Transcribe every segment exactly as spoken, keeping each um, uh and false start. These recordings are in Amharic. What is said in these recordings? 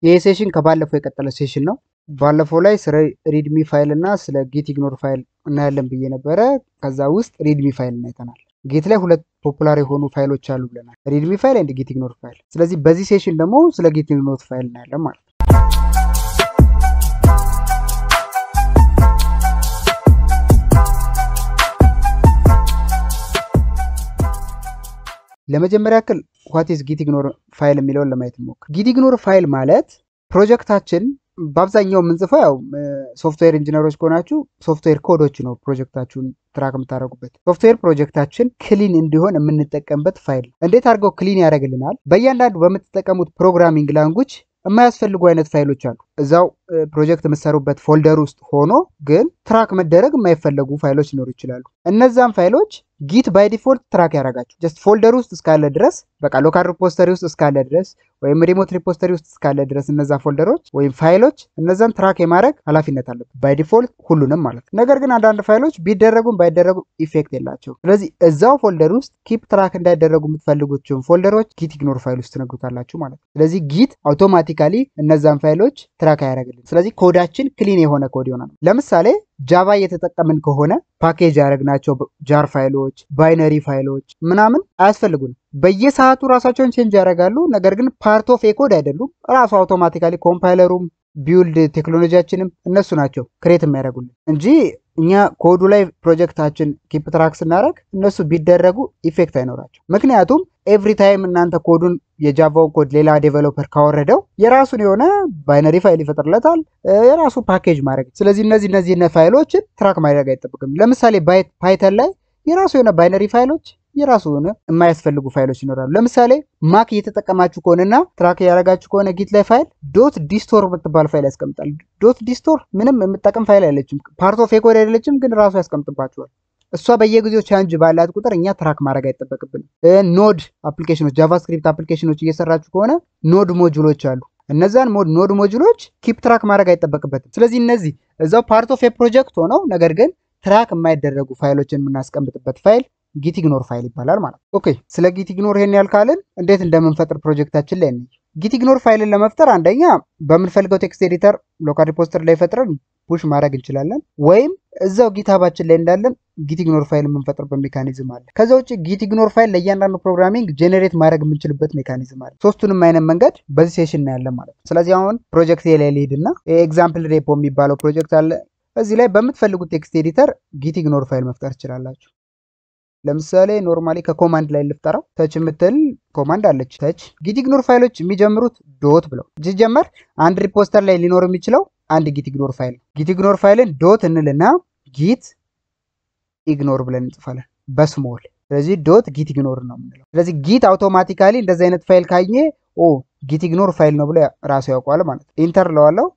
ይሄ ሴሽን ከባለፈው የቀጠለ ሴሽን ነው። ባለፈው ላይ ስለ ሪድሚ ፋይል እና ስለ ጊት ኢግኖር ፋይል እናያለን ብዬ ነበረ። ከዛ ውስጥ ሪድሚ ፋይል እናይተናል። ጊት ላይ ሁለት ፖፑላር የሆኑ ፋይሎች አሉ ብለናል፣ ሪድሚ ፋይል እና ጊት ኢግኖር ፋይል። ስለዚህ በዚህ ሴሽን ደግሞ ስለ ጊት ኢግኖር ፋይል እናያለን ማለት ነው። ለመጀመሪያ ያክል what is git ignore ፋይል የሚለውን ለማየት እንሞክር። git ignore ፋይል ማለት ፕሮጀክታችን በአብዛኛው የምንጽፈው ያው ሶፍትዌር ኢንጂነሮች ከሆናችሁ ሶፍትዌር ኮዶች ነው ፕሮጀክታችሁን ትራክ የምታደርጉበት። ሶፍትዌር ፕሮጀክታችን ክሊን እንዲሆን የምንጠቀምበት ፋይል። እንዴት አድርገው ክሊን ያደርግልናል? በእያንዳንዱ በምትጠቀሙት ፕሮግራሚንግ ላንጉጅ የማያስፈልጉ አይነት ፋይሎች አሉ እዛው ፕሮጀክት የምትሰሩበት ፎልደር ውስጥ ሆኖ ግን ትራክ መደረግ የማይፈለጉ ፋይሎች ሊኖሩ ይችላሉ። እነዛም ፋይሎች ጊት ባይ ዲፎልት ትራክ ያደርጋቸው ጀስት ፎልደር ውስጥ እስካለ ድረስ በቃ ሎካል ሪፖዚተሪ ውስጥ እስካለ ድረስ ወይም ሪሞት ሪፖዚተሪ ውስጥ እስካለ ድረስ እነዛ ፎልደሮች ወይም ፋይሎች እነዛን ትራክ የማድረግ ኃላፊነት አለበት ባይ ዲፎልት ሁሉንም ማለት ነው። ነገር ግን አንዳንድ ፋይሎች ቢደረጉም ባይደረጉም ኢፌክት የላቸው። ስለዚህ እዛው ፎልደር ውስጥ ኪፕ ትራክ እንዳይደረጉ የምትፈልጉትን ፎልደሮች ጊት ኢግኖር ፋይል ውስጥ ትነግሩታላችሁ ማለት ነው። ስለዚህ ጊት አውቶማቲካሊ እነዛን ፋይሎች ትራክ ያደርግልን። ስለዚህ ኮዳችን ክሊን የሆነ ኮድ ይሆናል። ለምሳሌ ጃቫ እየተጠቀምን ከሆነ ፓኬጅ ያደረግናቸው ጃር ፋይሎች፣ ባይነሪ ፋይሎች ምናምን አያስፈልጉንም። በየሰዓቱ ራሳቸውን ቼንጅ ያደርጋሉ። ነገር ግን ፓርት ኦፍ የኮድ አይደሉም። ራሱ አውቶማቲካሊ ኮምፓይለሩም ቢውልድ ቴክኖሎጂያችንም እነሱ ናቸው ክሬት የሚያደርጉልን እንጂ እኛ ኮዱ ላይ ፕሮጀክታችን ኪፕ ትራክ ስናደርግ እነሱ ቢደረጉ ኢፌክት አይኖራቸው። ምክንያቱም ኤቭሪ ታይም እናንተ ኮዱን የጃቫውን ኮድ ሌላ ዴቨሎፐር ካወረደው የራሱን የሆነ ባይነሪ ፋይል ይፈጥርለታል፣ የራሱ ፓኬጅ ማድረግ። ስለዚህ እነዚህ እነዚህ ፋይሎችን ትራክ ማድረግ አይጠብቅም። ለምሳሌ ፓይተን ላይ የራሱ የሆነ ባይነሪ ፋይሎች የራሱ የሆነ የማያስፈልጉ ፋይሎች ይኖራሉ። ለምሳሌ ማክ እየተጠቀማችሁ ከሆነና ትራክ ያደረጋችሁ ከሆነ ጊት ላይ ፋይል ዶት ዲስቶር የምትባል ፋይል ያስቀምጣል። ዶት ዲስቶር ምንም የምጠቀም ፋይል አይደለችም፣ ፓርት ኦፍ የኮድ አይደለችም፣ ግን ራሱ ያስቀምጥባችኋል። እሷ በየጊዜው ቻንጅ ባላት ቁጥር እኛ ትራክ ማድረግ አይጠበቅብንም። ኖድ አፕሊኬሽኖች፣ ጃቫስክሪፕት አፕሊኬሽኖች እየሰራችሁ ከሆነ ኖድ ሞጁሎች አሉ። እነዛን ሞድ ኖድ ሞጁሎች ኪፕ ትራክ ማድረግ አይጠበቅበትም። ስለዚህ እነዚህ እዛው ፓርት ኦፍ የፕሮጀክት ሆነው ነገር ግን ትራክ የማይደረጉ ፋይሎችን የምናስቀምጥበት ፋይል ጊት ኢግኖር ፋይል ይባላል ማለት ነው። ኦኬ ስለ ጊት ኢግኖር ይሄን ያልካልን እንዴት እንደምንፈጥር ፕሮጀክታችን ላይ እንይ። ጊት ኢግኖር ፋይልን ለመፍጠር አንደኛ በምንፈልገው ቴክስት ኤዲተር ሎካል ሪፖዚተሪ ላይ ፈጥረን ፑሽ ማድረግ እንችላለን፣ ወይም እዛው ጊትሀባችን ላይ እንዳለን ጊት ኢግኖር ፋይል የምንፈጥርበት ሜካኒዝም አለ። ከዛ ውጭ ጊት ኢግኖር ፋይል ለእያንዳንዱ ፕሮግራሚንግ ጄኔሬት ማድረግ የምንችልበት ሜካኒዝም አለ። ሶስቱንም አይነት መንገድ በዚህ ሴሽን እናያለን ማለት ነው። ስለዚህ አሁን ፕሮጀክት ላይ ልሂድና ኤግዛምፕል ሬፖ የሚባለው ፕሮጀክት አለ። እዚህ ላይ በምትፈልጉት ቴክስት ኤዲተር ጊት ኢግኖር ፋይል መፍጠር ትችላላችሁ። ለምሳሌ ኖርማሊ ከኮማንድ ላይ ልፍጠረው። ተች የምትል ኮማንድ አለች። ተች ጊት ኢግኖር ፋይሎች የሚጀምሩት ዶት ብለው ሲጀመር አንድ ሪፖስተር ላይ ሊኖር የሚችለው አንድ ጊት ኢግኖር ፋይል። ጊት ኢግኖር ፋይልን ዶት እንልና ጊት ኢግኖር ብለን እንጽፋለን በስሞል። ስለዚህ ዶት ጊት ኢግኖር ነው የምንለው። ስለዚህ ጊት አውቶማቲካሊ እንደዚህ አይነት ፋይል ካኘ ኦ ጊት ኢግኖር ፋይል ነው ብሎ ራሱ ያውቀዋል ማለት ነው። ኢንተር ለዋለው።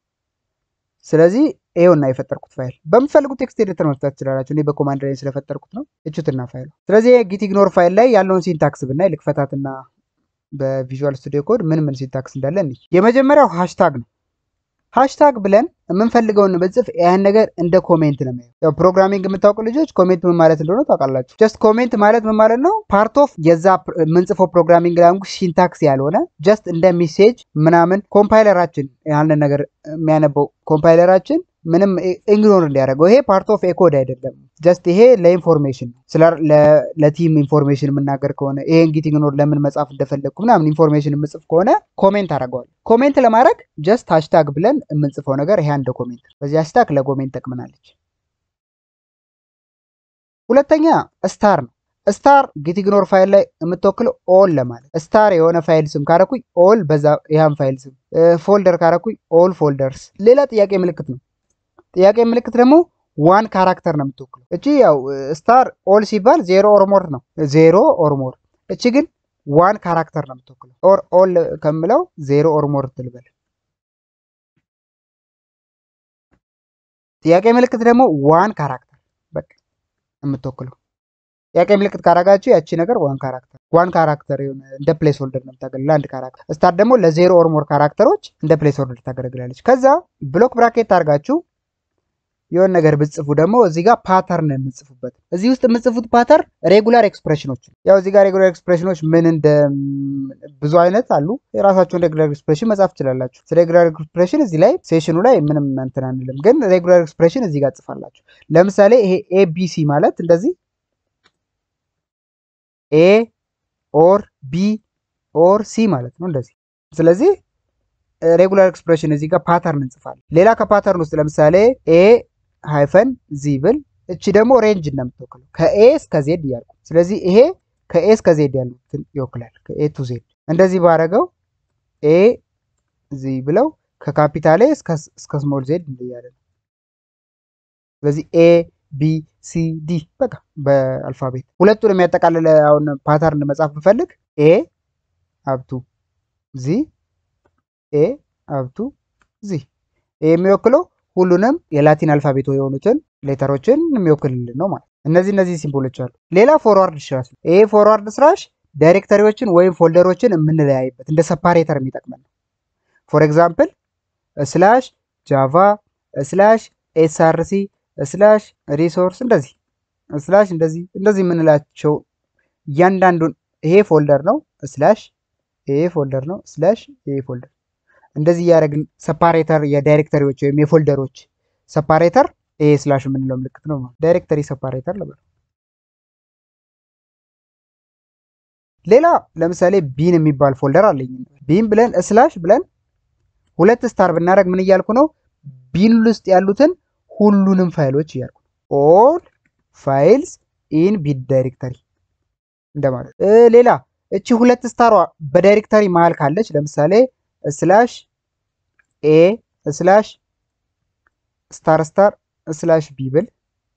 ስለዚህ ይሄውና የፈጠርኩት ፋይል በምትፈልጉት ቴክስት ኤዲተር መፍታት ትችላላችሁ። እኔ በኮማንድ ላይ ስለፈጠርኩት ነው። እቹትና ፋይሉ። ስለዚህ ጊት ኢግኖር ፋይል ላይ ያለውን ሲንታክስ ብናይ ልክፈታትና በቪዥዋል ስቱዲዮ ኮድ ምን ምን ሲንታክስ እንዳለ እንይ። የመጀመሪያው ሃሽታግ ነው። ሃሽታግ ብለን የምንፈልገውን ብንጽፍ ያን ነገር እንደ ኮሜንት ነው የሚያየው። ያው ፕሮግራሚንግ የምታውቁ ልጆች ኮሜንት ምን ማለት እንደሆነ ታውቃላችሁ። ጀስት ኮሜንት ማለት ምን ማለት ነው? ፓርት ኦፍ የዛ የምንጽፈው ፕሮግራሚንግ ላንጉጅ ሲንታክስ ያልሆነ ጀስት እንደ ሜሴጅ ምናምን ኮምፓይለራችን ያንን ነገር የሚያነበው ኮምፓይለራችን ምንም ኢግኖር እንዲያደርገው። ይሄ ፓርት ኦፍ ኤኮድ አይደለም። ጀስት ይሄ ለኢንፎርሜሽን ስለ ለቲም ኢንፎርሜሽን የምናገር ከሆነ ይሄን ጊት ኢግኖር ለምን መጻፍ እንደፈለግኩ ምናምን ኢንፎርሜሽን የምጽፍ ከሆነ ኮሜንት አደርገዋለሁ። ኮሜንት ለማድረግ ጀስት ሃሽታግ ብለን የምንጽፈው ነገር ይሄ አንድ ኮሜንት። በዚህ ሃሽታግ ለኮሜንት ጠቅመናለች። ሁለተኛ ስታር ነው። ስታር ጊት ኢግኖር ፋይል ላይ የምትወክለው ኦል ለማለት። ስታር የሆነ ፋይል ስም ካረኩኝ ኦል በዛ ይሄን ፋይል ስም፣ ፎልደር ካረኩኝ ኦል ፎልደርስ። ሌላ ጥያቄ ምልክት ነው። ጥያቄ ምልክት ደግሞ ዋን ካራክተር ነው የምትወክለው። እቺ ያው ስታር ኦል ሲባል ዜሮ ኦር ሞር ነው፣ ዜሮ ኦር ሞር። እቺ ግን ዋን ካራክተር ነው የምትወክለው። ኦር ኦል ከምለው ዜሮ ኦር ሞር ትልበል። ጥያቄ ምልክት ደግሞ ዋን ካራክተር በቃ የምትወክለው። ጥያቄ ምልክት ካረጋችሁ ያቺ ነገር ዋን ካራክተር ዋን ካራክተር የሆነ እንደ ፕሌስ ሆልደር ነው የምታገለግለው አንድ ካራክተር። ስታር ደግሞ ለዜሮ ኦር ሞር ካራክተሮች እንደ ፕሌስ ሆልደር ታገለግላለች። ከዛ ብሎክ ብራኬት አድርጋችሁ የሆነ ነገር ብትጽፉ ደግሞ እዚህ ጋር ፓተርን የምትጽፉበት እዚህ ውስጥ የምትጽፉት ፓተርን ሬጉላር ኤክስፕሬሽኖች ያው እዚህ ጋር ሬጉላር ኤክስፕሬሽኖች ምን እንደ ብዙ አይነት አሉ የራሳቸውን ሬጉላር ኤክስፕሬሽን መጻፍ ትችላላችሁ ስለ ሬጉላር ኤክስፕሬሽን እዚህ ላይ ሴሽኑ ላይ ምንም እንትን አንልም ግን ሬጉላር ኤክስፕሬሽን እዚህ ጋር ጽፋላችሁ ለምሳሌ ይሄ ኤቢሲ ማለት እንደዚህ ኤ ኦር ቢ ኦር ሲ ማለት ነው እንደዚህ ስለዚህ ሬጉላር ኤክስፕሬሽን እዚህ ጋር ፓተርን እንጽፋለን ሌላ ከፓተርን ውስጥ ለምሳሌ ኤ ሃይፈን ዚ ብል እቺ ደግሞ ሬንጅ እንደምትወክለው ከኤ እስከ ዜድ ያልኩ ስለዚህ ይሄ ከኤ እስከ ዜድ ያሉትን ይወክላል ከኤ ቱ ዜድ እንደዚህ ባረገው ኤ ዚ ብለው ከካፒታል ኤ እስከ እስከ ስሞል ዜድ እንደያለ ስለዚህ ኤ ቢ ሲ ዲ በቃ በአልፋቤት ሁለቱን የሚያጠቃልል አሁን ፓተርን መጻፍ ብፈልግ ኤ አፕቱ ዚ ኤ አፕቱ ዚ ኤ የሚወክለው ሁሉንም የላቲን አልፋቤት የሆኑትን ሌተሮችን የሚወክልልን ነው ማለት እነዚህ እነዚህ ሲምቦሎች አሉ ሌላ ፎርዋርድ ስላሽ ኤ ፎርዋርድ ስላሽ ዳይሬክተሪዎችን ወይም ፎልደሮችን የምንለያይበት እንደ ሰፓሬተር የሚጠቅመን ነው ፎር ኤግዛምፕል ስላሽ ጃቫ ስላሽ ኤስአርሲ ስላሽ ሪሶርስ እንደዚህ ስላሽ እንደዚህ እንደዚህ የምንላቸው እያንዳንዱን ይሄ ፎልደር ነው ስላሽ ይሄ ፎልደር ነው ስላሽ ይሄ ፎልደር እንደዚህ ያደረግን ሰፓሬተር የዳይሬክተሪዎች ወይም የፎልደሮች ሰፓሬተር ኤ ስላሽ የምንለው ምልክት ነው ዳይሬክተሪ ሰፓሬተር ለበለ ሌላ ለምሳሌ ቢን የሚባል ፎልደር አለኝ ቢን ብለን ስላሽ ብለን ሁለት ስታር ብናደርግ ምን እያልኩ ነው ቢን ውስጥ ያሉትን ሁሉንም ፋይሎች እያልኩ ኦል ፋይልስ ኢን ቢን ዳይሬክተሪ እንደማለት ሌላ እቺ ሁለት ስታሯ በዳይሬክተሪ መሃል ካለች ለምሳሌ ስላሽ ኤ ስላሽ ስታር ስታር ስላሽ ቢ ብል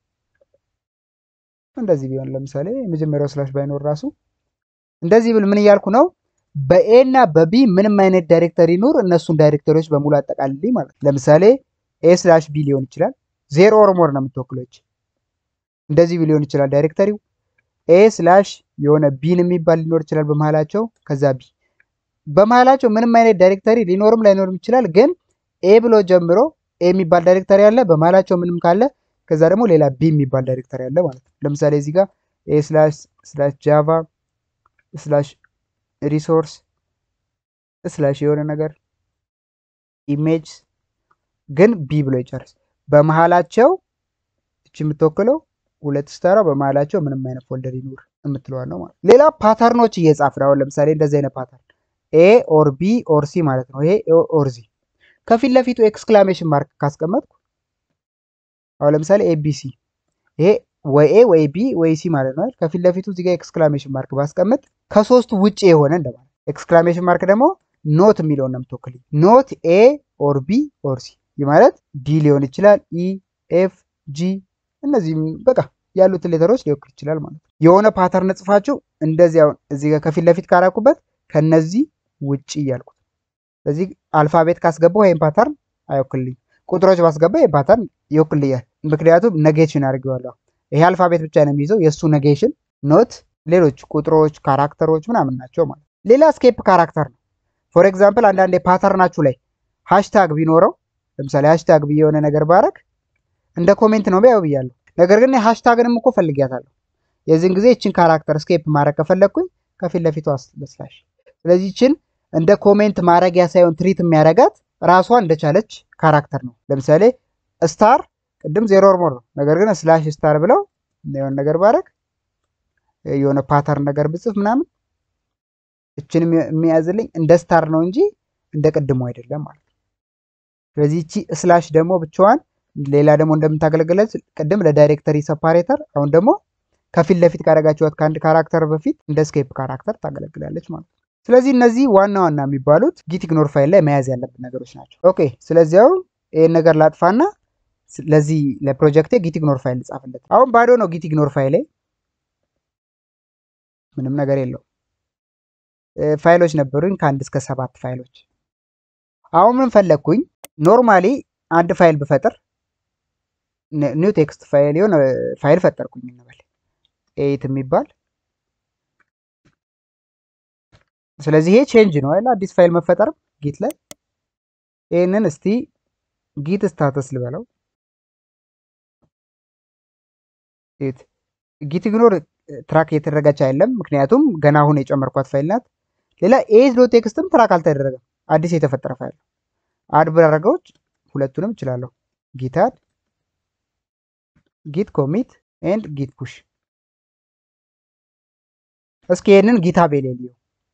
እንደዚህ ቢሆን ለምሳሌ የመጀመሪያው ስላሽ ባይኖር ራሱ እንደዚህ ብል ምን እያልኩ ነው በኤ እና በቢ ምንም አይነት ዳይሬክተሪ ኑር እነሱን ዳይሬክተሪዎች በሙሉ አጠቃልልኝ ማለት ለምሳሌ ኤ ስላሽ ቢ ሊሆን ይችላል ዜሮ ኦር ሞር ነው የምትወክሎች እንደዚህ ሊሆን ይችላል ዳይሬክተሪው ኤ ስላሽ የሆነ ቢን የሚባል ሊኖር ይችላል በመሃላቸው ከዛ ቢ በመሃላቸው ምንም አይነት ዳይሬክተሪ ሊኖርም ላይኖርም ይችላል ግን ኤ ብሎ ጀምሮ ኤ የሚባል ዳይሬክተሪ አለ በመሃላቸው ምንም ካለ ከዛ ደግሞ ሌላ ቢ የሚባል ዳይሬክተሪ አለ ማለት ነው ለምሳሌ እዚህ ጋር ኤ ስላሽ ስላሽ ጃቫ ስላሽ ሪሶርስ ስላሽ የሆነ ነገር ኢሜጅ ግን ቢ ብሎ ይጨርስ በመሃላቸው እቺ የምትወክለው ሁለት ስታራ በመሃላቸው ምንም አይነት ፎልደር ይኖር የምትለው ነው ማለት ሌላ ፓተርኖች እየጻፍን አሁን ለምሳሌ እንደዚህ አይነት ፓተርን ኤ ኦር ቢ ኦር ሲ ማለት ነው ይሄ ኤ ኦር ዚ ከፊት ለፊቱ ኤክስክላሜሽን ማርክ ካስቀመጥኩ አሁን ለምሳሌ ኤቢሲ ይሄ ወይ ኤ ወይ ቢ ወይ ሲ ማለት ነው ከፊት ለፊቱ እዚህ ጋር ኤክስክላሜሽን ማርክ ባስቀምጥ ከሶስቱ ውጪ የሆነ እንደማለት ኤክስክላሜሽን ማርክ ደግሞ ኖት የሚለውን ነው የምትወክልኝ ኖት ኤ ኦር ቢ ኦር ሲ ማለት ዲ ሊሆን ይችላል ኢ ኤፍ ጂ እነዚህ በቃ ያሉትን ሌተሮች ሊወክል ይችላል ማለት ነው የሆነ ፓተርን ጽፋችሁ እንደዚህ አሁን እዚህ ጋር ከፊት ለፊት ካራኩበት ከነዚህ ውጪ ያልኩት ስለዚህ አልፋቤት ካስገባው ይሄን ፓተርን አይወክልኝ ቁጥሮች ባስገባ ይሄን ፓተርን ይወክልኛል ምክንያቱም ኔጌሽን አድርጌዋለሁ ይሄ አልፋቤት ብቻ ነው የሚይዘው የሱ ኔጌሽን ኖት ሌሎች ቁጥሮች ካራክተሮች ምናምን ናቸው ማለት ሌላ ስኬፕ ካራክተር ነው ፎር ኤግዛምፕል አንዳንዴ ፓተርናችሁ ላይ ሃሽታግ ቢኖረው ለምሳሌ ሃሽታግ ብዬ የሆነ ነገር ባረክ እንደ ኮሜንት ነው ቢያው ብያለሁ ነገር ግን ሃሽታግንም እኮ ፈልጊያታለሁ የዚህን ጊዜ እቺን ካራክተር ስኬፕ ማድረግ ከፈለኩኝ ከፊት ለፊቱ አስለስላሽ ስለዚህ እቺን እንደ ኮሜንት ማድረጊያ ሳይሆን ትሪት የሚያደርጋት ራሷ እንደቻለች ካራክተር ነው ለምሳሌ ስታር ቅድም ዜሮ ኦር ሞር ነው ነገር ግን ስላሽ ስታር ብለው የሆነ ነገር ባረክ የሆነ ፓተርን ነገር ብጽፍ ምናምን እቺን የሚያዝልኝ እንደ ስታር ነው እንጂ እንደ ቅድሙ አይደለም ማለት ነው ስለዚህ እቺ ስላሽ ደግሞ ብቻዋን ሌላ ደግሞ እንደምታገለግለች ቅድም ለዳይሬክተሪ ሰፓሬተር አሁን ደግሞ ከፊት ለፊት ካረጋችሁት ከአንድ ካራክተር በፊት እንደ ስኬፕ ካራክተር ታገለግላለች ማለት ነው ስለዚህ እነዚህ ዋና ዋና የሚባሉት ጊት ኢግኖር ፋይል ላይ መያዝ ያለብን ነገሮች ናቸው ኦኬ ስለዚህ አሁን ይሄን ነገር ላጥፋና ለዚህ ለፕሮጀክቴ ጊት ኢግኖር ፋይል ልጻፍለት አሁን ባዶ ነው ጊት ኢግኖር ፋይል ላይ ምንም ነገር የለው ፋይሎች ነበሩኝ ከአንድ እስከ ሰባት ፋይሎች አሁን ምን ፈለኩኝ ኖርማሊ አንድ ፋይል ብፈጥር ኒው ቴክስት ፋይል የሆነ ፋይል ፈጠርኩኝ እንበል ኤይት የሚባል ስለዚህ ይሄ ቼንጅ ነው አይደል አዲስ ፋይል መፈጠር ጊት ላይ ይሄንን እስቲ ጊት ስታተስ ልበለው እት ጊት ኢግኖር ትራክ የተደረገች አይደለም፣ ምክንያቱም ገና አሁን የጨመርኳት ፋይል ናት። ሌላ ኤዝ ዶት ቴክስትም ትራክ አልተደረገም፣ አዲስ የተፈጠረ ፋይል። አድ ብራረገዎች ሁለቱንም እችላለሁ። ጊት አድ፣ ጊት ኮሚት ኤንድ ጊት ፑሽ። እስኪ ይሄንን ጊታብ የሌለው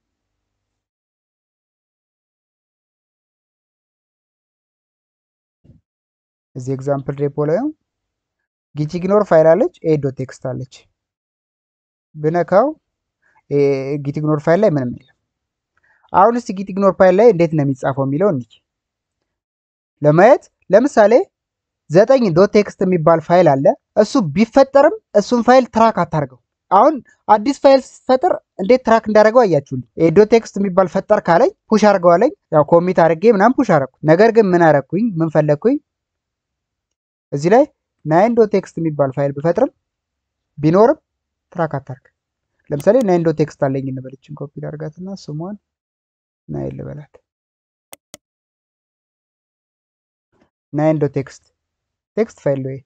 እዚህ ኤግዛምፕል ሬፖ ላይ ጊት ኢግኖር ፋይል አለች፣ ኤ ዶት ቴክስት አለች። ብነካው ጊት ኢግኖር ፋይል ላይ ምንም የለም። አሁን እስቲ ጊት ኢግኖር ፋይል ላይ እንዴት ነው የሚጻፈው የሚለው እንጂ ለማየት ለምሳሌ ዘጠኝ ዶት ቴክስት የሚባል ፋይል አለ። እሱ ቢፈጠርም እሱን ፋይል ትራክ አታርገው። አሁን አዲስ ፋይል ሲፈጠር እንዴት ትራክ እንዳደረገው አያችሁልኝ። ኤ ዶት ቴክስት የሚባል ፈጠር ካለኝ ፑሽ አድርገዋለኝ። ያው ኮሚት አድርጌ ምናምን ፑሽ አደረኩ። ነገር ግን ምን አደረኩኝ? ምን ፈለግኩኝ? እዚህ ላይ ናይን ዶት ቴክስት የሚባል ፋይል ብፈጥርም ቢኖርም ትራክ አታርግ። ለምሳሌ ናይን ዶት ቴክስት አለኝ እንበልችን፣ ኮፒ አድርጋትና ስሟን ናይን ልበላት። ናይን ዶት ቴክስት ቴክስት ፋይል ወይ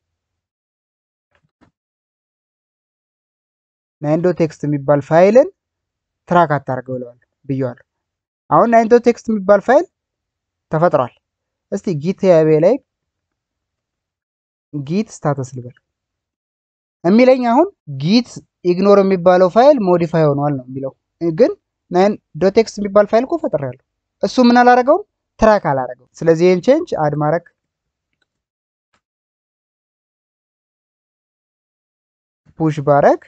ናይን ዶት ቴክስት የሚባል ፋይልን ትራክ አታርገው ብለዋል ብየዋለሁ። አሁን ናይን ዶት ቴክስት የሚባል ፋይል ተፈጥሯል። እስቲ ጊት ያቤ ላይ ጊት ስታተስ ልበል የሚለኝ አሁን ጊት ኢግኖር የሚባለው ፋይል ሞዲፋይ ሆኗል ነው የሚለው። ግን ናይን ዶት ቴክስት የሚባል ፋይል እኮ ፈጥሬያለሁ። እሱ ምን አላረገውም? ትራክ አላረገውም። ስለዚህ ይሄን ቼንጅ አድ ማረግ ፑሽ ባረግ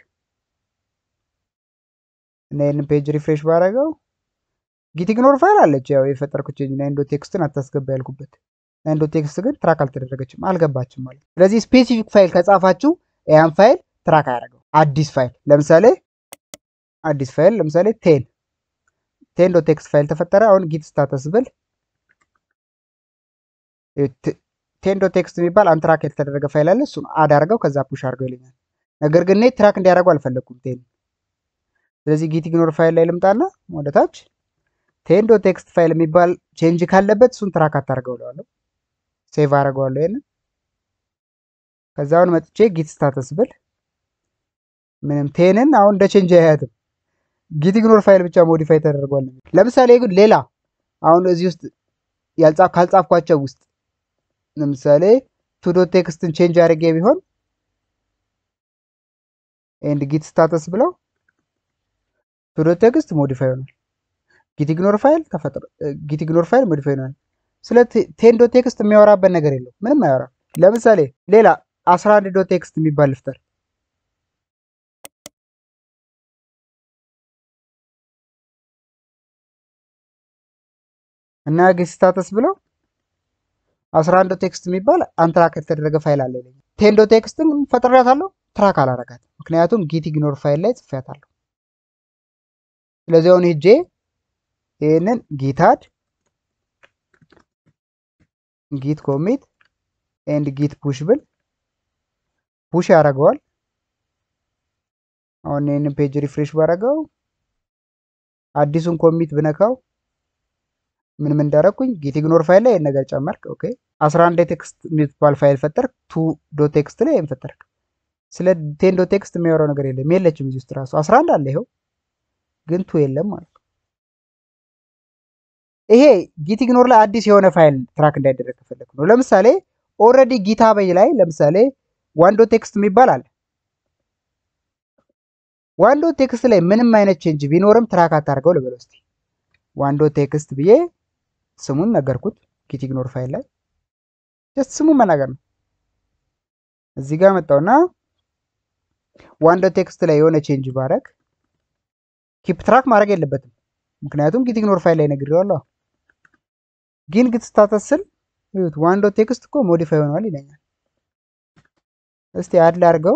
እና ይሄንን ፔጅ ሪፍሬሽ ባረገው ጊት ኢግኖር ፋይል አለች። ያው የፈጠርኩት ቼንጅ ናይን ዶት ቴክስትን አታስገባ ያልኩበት። ናይን ዶት ቴክስት ግን ትራክ አልተደረገችም፣ አልገባችም ማለት። ስለዚህ ስፔሲፊክ ፋይል ከጻፋችሁ ያን ፋይል ትራክ አያደርገው። አዲስ ፋይል ለምሳሌ አዲስ ፋይል ለምሳሌ ቴን ቴን ዶት ቴክስት ፋይል ተፈጠረ። አሁን ጊት ስታተስ ብል ቴን ዶት ቴክስት የሚባል አንትራክ የተደረገ ፋይል አለ። እሱን አድ አድርገው ከዛ ፑሽ አድርገው ይለኛል። ነገር ግን እኔ ትራክ እንዲያደርጉ አልፈለኩም ቴን። ስለዚህ ጊት ኢግኖር ፋይል ላይ ልምጣና ወደታች ቴን ዶት ቴክስት ፋይል የሚባል ቼንጅ ካለበት እሱን ትራክ አታርገው እለዋለሁ። ሴቭ አደርገዋለሁ ይሄንን። ከዛ አሁን መጥቼ ጊት ስታተስ ብል ምንም ቴንን አሁን እንደ ቼንጅ አያያትም። ጊት ኢግኖር ፋይል ብቻ ሞዲፋይ ተደርጓል። ለምሳሌ ግን ሌላ አሁን እዚህ ውስጥ ያልጻፍ ካልጻፍኳቸው ውስጥ ለምሳሌ ቱ ዶት ቴክስትን ቼንጅ አድርጌ ቢሆን ኤንድ ጊት ስታተስ ብለው ቱ ዶት ቴክስት ሞዲፋይ ሆኗል። ጊት ኢግኖር ፋይል ተፈጥሮ ጊት ኢግኖር ፋይል ሞዲፋይ ሆኗል። ስለ ቴን ዶት ቴክስት የሚያወራበት ነገር የለው፣ ምንም አያወራም። ለምሳሌ ሌላ አስራ አንድ ዶት ቴክስት የሚባል ልፍጠር እና ጊት ስታተስ ብለው አስራ አንድ ዶት ቴክስት የሚባል አንትራክ የተደረገ ፋይል አለ ይለኛል። ቴን ዶት ቴክስትን ፈጥሬያታለሁ፣ ትራክ አላረጋትም፣ ምክንያቱም ጊት ኢግኖር ፋይል ላይ ጽፌያታለሁ። ስለዚህ አሁን ሄጄ ይሄንን ጊት አድ ጊት ኮሚት ኤንድ ጊት ፑሽ ብል ፑሽ ያደርገዋል። አሁን ይሄንን ፔጅ ሪፍሬሽ ባረገው አዲሱን ኮሚት ብነካው ምን ምን እንዳረኩኝ ጊት ኢግኖር ፋይል ላይ ነገር ጨመርክ። ኦኬ አስራ አንድ ቴክስት የሚባል ፋይል ፈጠርክ፣ ቱ ዶት ቴክስት ላይ ፈጠርክ። ስለ ቴን ዶት ቴክስት የሚያወራው ነገር የለም፣ የለችም እዚህ ውስጥ ራሱ አስራ አንድ አለ ይሄው፣ ግን ቱ የለም ማለት ነው። ይሄ ጊት ኢግኖር ላይ አዲስ የሆነ ፋይል ትራክ እንዳይደረግ ከፈለኩ ነው። ለምሳሌ ኦልሬዲ ጊታቤ ላይ ለምሳሌ ዋን ዶት ቴክስት የሚባል አለ። ዋን ዶት ቴክስት ላይ ምንም አይነት ቼንጅ ቢኖርም ትራክ አታርገው ልበለው እስቲ። ዋን ዶት ቴክስት ብዬ ስሙን ነገርኩት ጊት ኢግኖር ፋይል ላይ ጀስት ስሙን መናገር ነው። እዚህ ጋር መጣውና ዋን ዶት ቴክስት ላይ የሆነ ቼንጅ ባረግ ኪፕ ትራክ ማድረግ የለበትም፣ ምክንያቱም ጊት ኢግኖር ፋይል ላይ ነግሬዋለሁ። ግን ጊት ስታተስ ስል ይሁት ዋን ዶት ቴክስት እኮ ሞዲፋይ ሆኗል ይለኛል። እስቲ አድ ላድርገው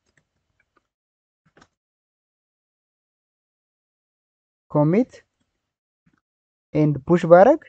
ኮሚት ኤንድ ፑሽ ባረግ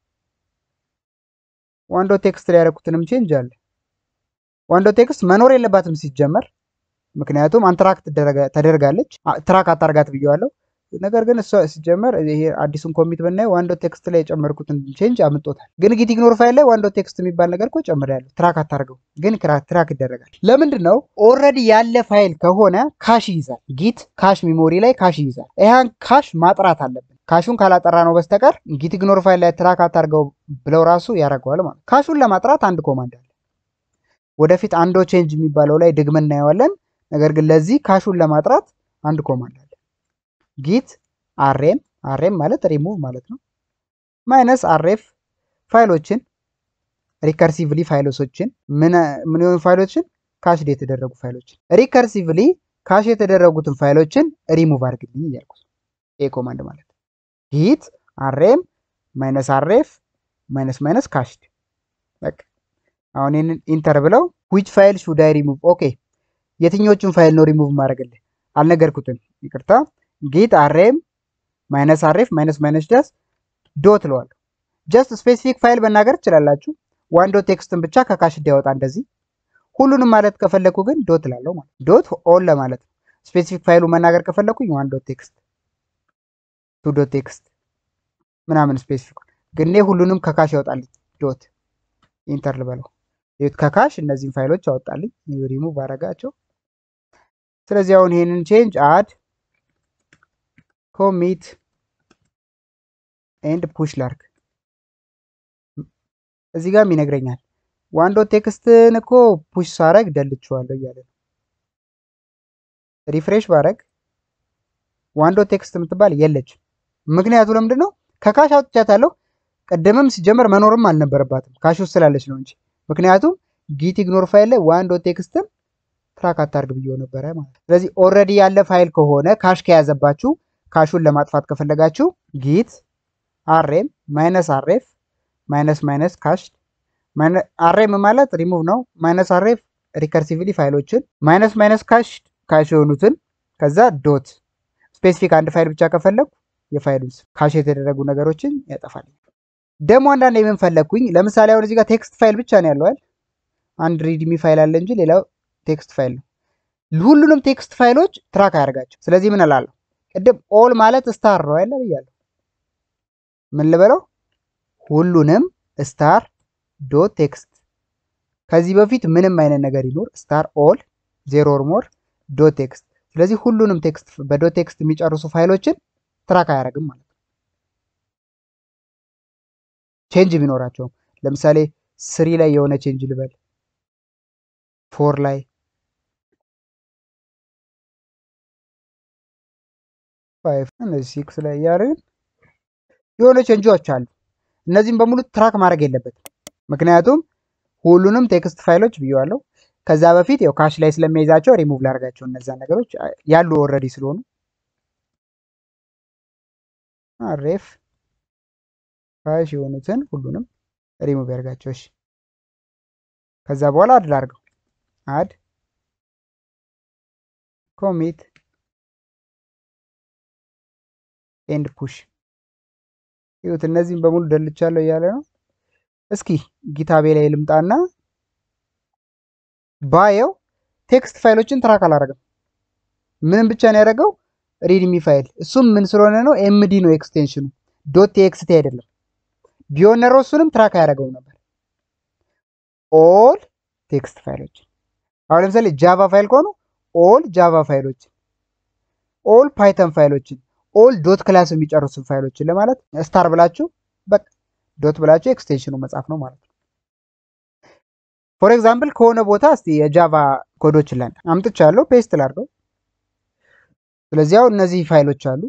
ዋን ዶት ቴክስት ላይ ያደረኩትንም ቼንጅ አለ። ዋን ዶት ቴክስት መኖር የለባትም ሲጀመር፣ ምክንያቱም አንትራክ ተደርጋለች። ትራክ አታርጋት ብየዋለሁ። ነገር ግን እሱ ሲጀመር ይሄ አዲሱን ኮሚት ብናይ ዋን ዶት ቴክስት ላይ የጨመርኩትን ቼንጅ አምጥቶታል። ግን git ignore ፋይል ላይ ዋን ዶት ቴክስት የሚባል ነገር እኮ ጨምሬያለሁ። ትራክ አታርገው ግን ትራክ ይደረጋል። ለምንድነው? ኦልሬዲ ያለ ፋይል ከሆነ ካሽ ይይዛል። git ካሽ ሜሞሪ ላይ ካሽ ይይዛል። ይሄን ካሽ ማጥራት አለብን። ካሹን ካላጠራ ነው በስተቀር git ignore ፋይል ላይ ትራክ አታርገው ብለው ራሱ ያደርገዋል ማለት። ካሹን ለማጥራት አንድ ኮማንድ አለ። ወደፊት አንዶ ቼንጅ የሚባለው ላይ ደግመን እናየዋለን። ነገር ግን ለዚህ ካሹን ለማጥራት አንድ ኮማንድ አለ። git rm rm ማለት ሪሙቭ ማለት ነው ማይነስ rf ፋይሎችን ሪከርሲቭሊ ፋይሎችን ምን ምን የሆኑ ፋይሎችን ካሽ የተደረጉ ፋይሎችን ሪከርሲቭሊ ካሽ የተደረጉትን ፋይሎችን ሪሙቭ አድርግልኝ እያልኩ ይሄ ኮማንድ ማለት git rm ማይነስ rf ማይነስ ማይነስ ካሽ በቃ አሁን ይሄንን ኢንተር ብለው which file should I remove ኦኬ የትኞቹን ፋይል ነው ሪሙቭ ማድረግልህ አልነገርኩትም ይቅርታ git rm minus rf minus minus ዳስ ዶት ለዋል ጀስት ስፔሲፊክ ፋይል መናገር ትችላላችሁ ዋን ዶት ቴክስትን ብቻ ከካሽ እንዲያወጣ እንደዚህ ሁሉንም ማለት ከፈለኩ ግን ዶት ላለው ማለት ዶት ኦል ለማለት ስፔሲፊክ ፋይሉ መናገር ከፈለኩኝ ዋን ዶት ቴክስት ቱ ዶት ቴክስት ምናምን ስፔሲፊክ ግን ሁሉንም ከካሽ ያወጣልኝ ዶት ኢንተር ልበለው ይሄት ከካሽ እነዚህን ፋይሎች ያወጣልኝ ሪሙቭ አረጋቸው። ስለዚህ አሁን ይሄንን ቼንጅ አድ commit and push ላርግ እዚህ ጋር ይነግረኛል ዋን ዶት ቴክስትን እኮ ፑሽ ሳረግ ደልቼዋለሁ እያለ ነው። ሪፍሬሽ ባረግ ዋን ዶት ቴክስት የምትባል የለችም። ምክንያቱ ለምንድነው? ከካሽ አውጥቻታለሁ። ቀደምም ሲጀመር መኖርም አልነበረባትም ካሽ ውስጥ ስላለች ነው እንጂ ምክንያቱም git ignore ፋይል ላይ ዋን ዶት ቴክስትን ትራክ አታርግ ብዬው ነበር ማለት። ስለዚህ ኦልሬዲ ያለ ፋይል ከሆነ ካሽ ከያዘባችሁ ካሹን ለማጥፋት ከፈለጋችሁ git rm minus rf minus minus cache rm ማለት ሪሙቭ ነው minus rf ሪከርሲቭሊ ፋይሎችን minus minus cache ካሽ የሆኑትን ከዛ ዶት ስፔሲፊክ አንድ ፋይል ብቻ ከፈለኩ የፋይሉን ካሽ የተደረጉ ነገሮችን ያጠፋል። ደሞ አንዳንዴ ምን ፈለኩኝ ለምሳሌ አሁን እዚህ ጋር ቴክስት ፋይል ብቻ ነው ያለው አይደል አንድ ሪድሚ ፋይል አለ እንጂ ሌላው ቴክስት ፋይል ነው። ሁሉንም ቴክስት ፋይሎች ትራክ አያርጋቸው። ስለዚህ ምን እላለሁ ቅድም ኦል ማለት ስታር ነው አይደል ብያለሁ ምን ልበለው ሁሉንም ስታር ዶት ቴክስት ከዚህ በፊት ምንም አይነት ነገር ይኖር ስታር ኦል ዜሮ ኦር ሞር ዶት ቴክስት ስለዚህ ሁሉንም ቴክስት በዶት ቴክስት የሚጨርሱ ፋይሎችን ትራክ አያረግም ማለት ነው። ቼንጅ ቢኖራቸው ለምሳሌ ስሪ ላይ የሆነ ቼንጅ ልበል ፎር ላይ ፋይቭ እና ሲክስ ላይ ያረን የሆነ ቼንጆች አሉ። እነዚህን በሙሉ ትራክ ማድረግ የለበትም ምክንያቱም ሁሉንም ቴክስት ፋይሎች ብየዋለሁ። ከዛ በፊት ያው ካሽ ላይ ስለሚይዛቸው ሪሙቭ ላርጋቸው እነዛ ነገሮች ያሉ ኦልሬዲ ስለሆኑ rf ካሽ የሆኑትን ሁሉንም ሪሙቭ ያርጋቸው። እሺ ከዛ በኋላ አድ ላርገው አድ commit and push ይሁት እነዚህን በሙሉ ደልቻለሁ እያለ ነው። እስኪ ጊታቤ ላይ ልምጣና ባየው ቴክስት ፋይሎችን ትራክ አላረገም። ምንም ብቻ ነው ያደረገው ሪድሚ ፋይል እሱም ምን ስለሆነ ነው ኤምዲ ነው ኤክስቴንሽኑ ዶት ቴክስት አይደለም። ቢሆን ነው እሱንም ትራክ ያደረገው ነበር ኦል ቴክስት ፋይሎች። አሁን ለምሳሌ ጃቫ ፋይል ከሆነ ኦል ጃቫ ፋይሎች ኦል ፓይተን ፋይሎችን ኦል ዶት ክላስ የሚጨርሱ ፋይሎችን ለማለት ስታር ብላችሁ በቃ ዶት ብላችሁ ኤክስቴንሽኑ መጻፍ ነው ማለት ነው። ፎር ኤግዛምፕል ከሆነ ቦታ እስቲ የጃቫ ኮዶችን ላይ አምጥቻለሁ ፔስት ላድርገው። ስለዚህ አሁን እነዚህ ፋይሎች አሉ።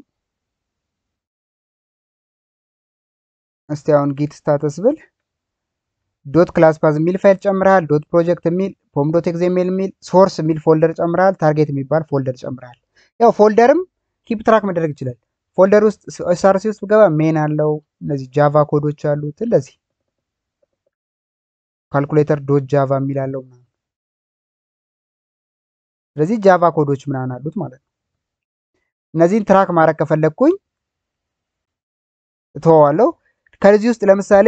እስቲ አሁን git status ብል ዶት ክላስ ፓዝ የሚል ፋይል ጨምራል ዶት ፕሮጀክት የሚል ፖም ዶት ኤግዛምፕል የሚል ሶርስ የሚል ፎልደር ጨምራል ታርጌት የሚባል ፎልደር ጨምራል። ያው ፎልደርም ኪፕ ትራክ መደረግ ይችላል። ፎልደር ውስጥ ኤስአርሲ ውስጥ ገባ ሜን አለው እነዚህ ጃቫ ኮዶች አሉት እንደዚህ ካልኩሌተር ዶት ጃቫ የሚል አለው ማለት ስለዚህ ጃቫ ኮዶች ምናምን አሉት ማለት ነው። እነዚህን ትራክ ማድረግ ከፈለኩኝ እተዋለሁ። ከዚህ ውስጥ ለምሳሌ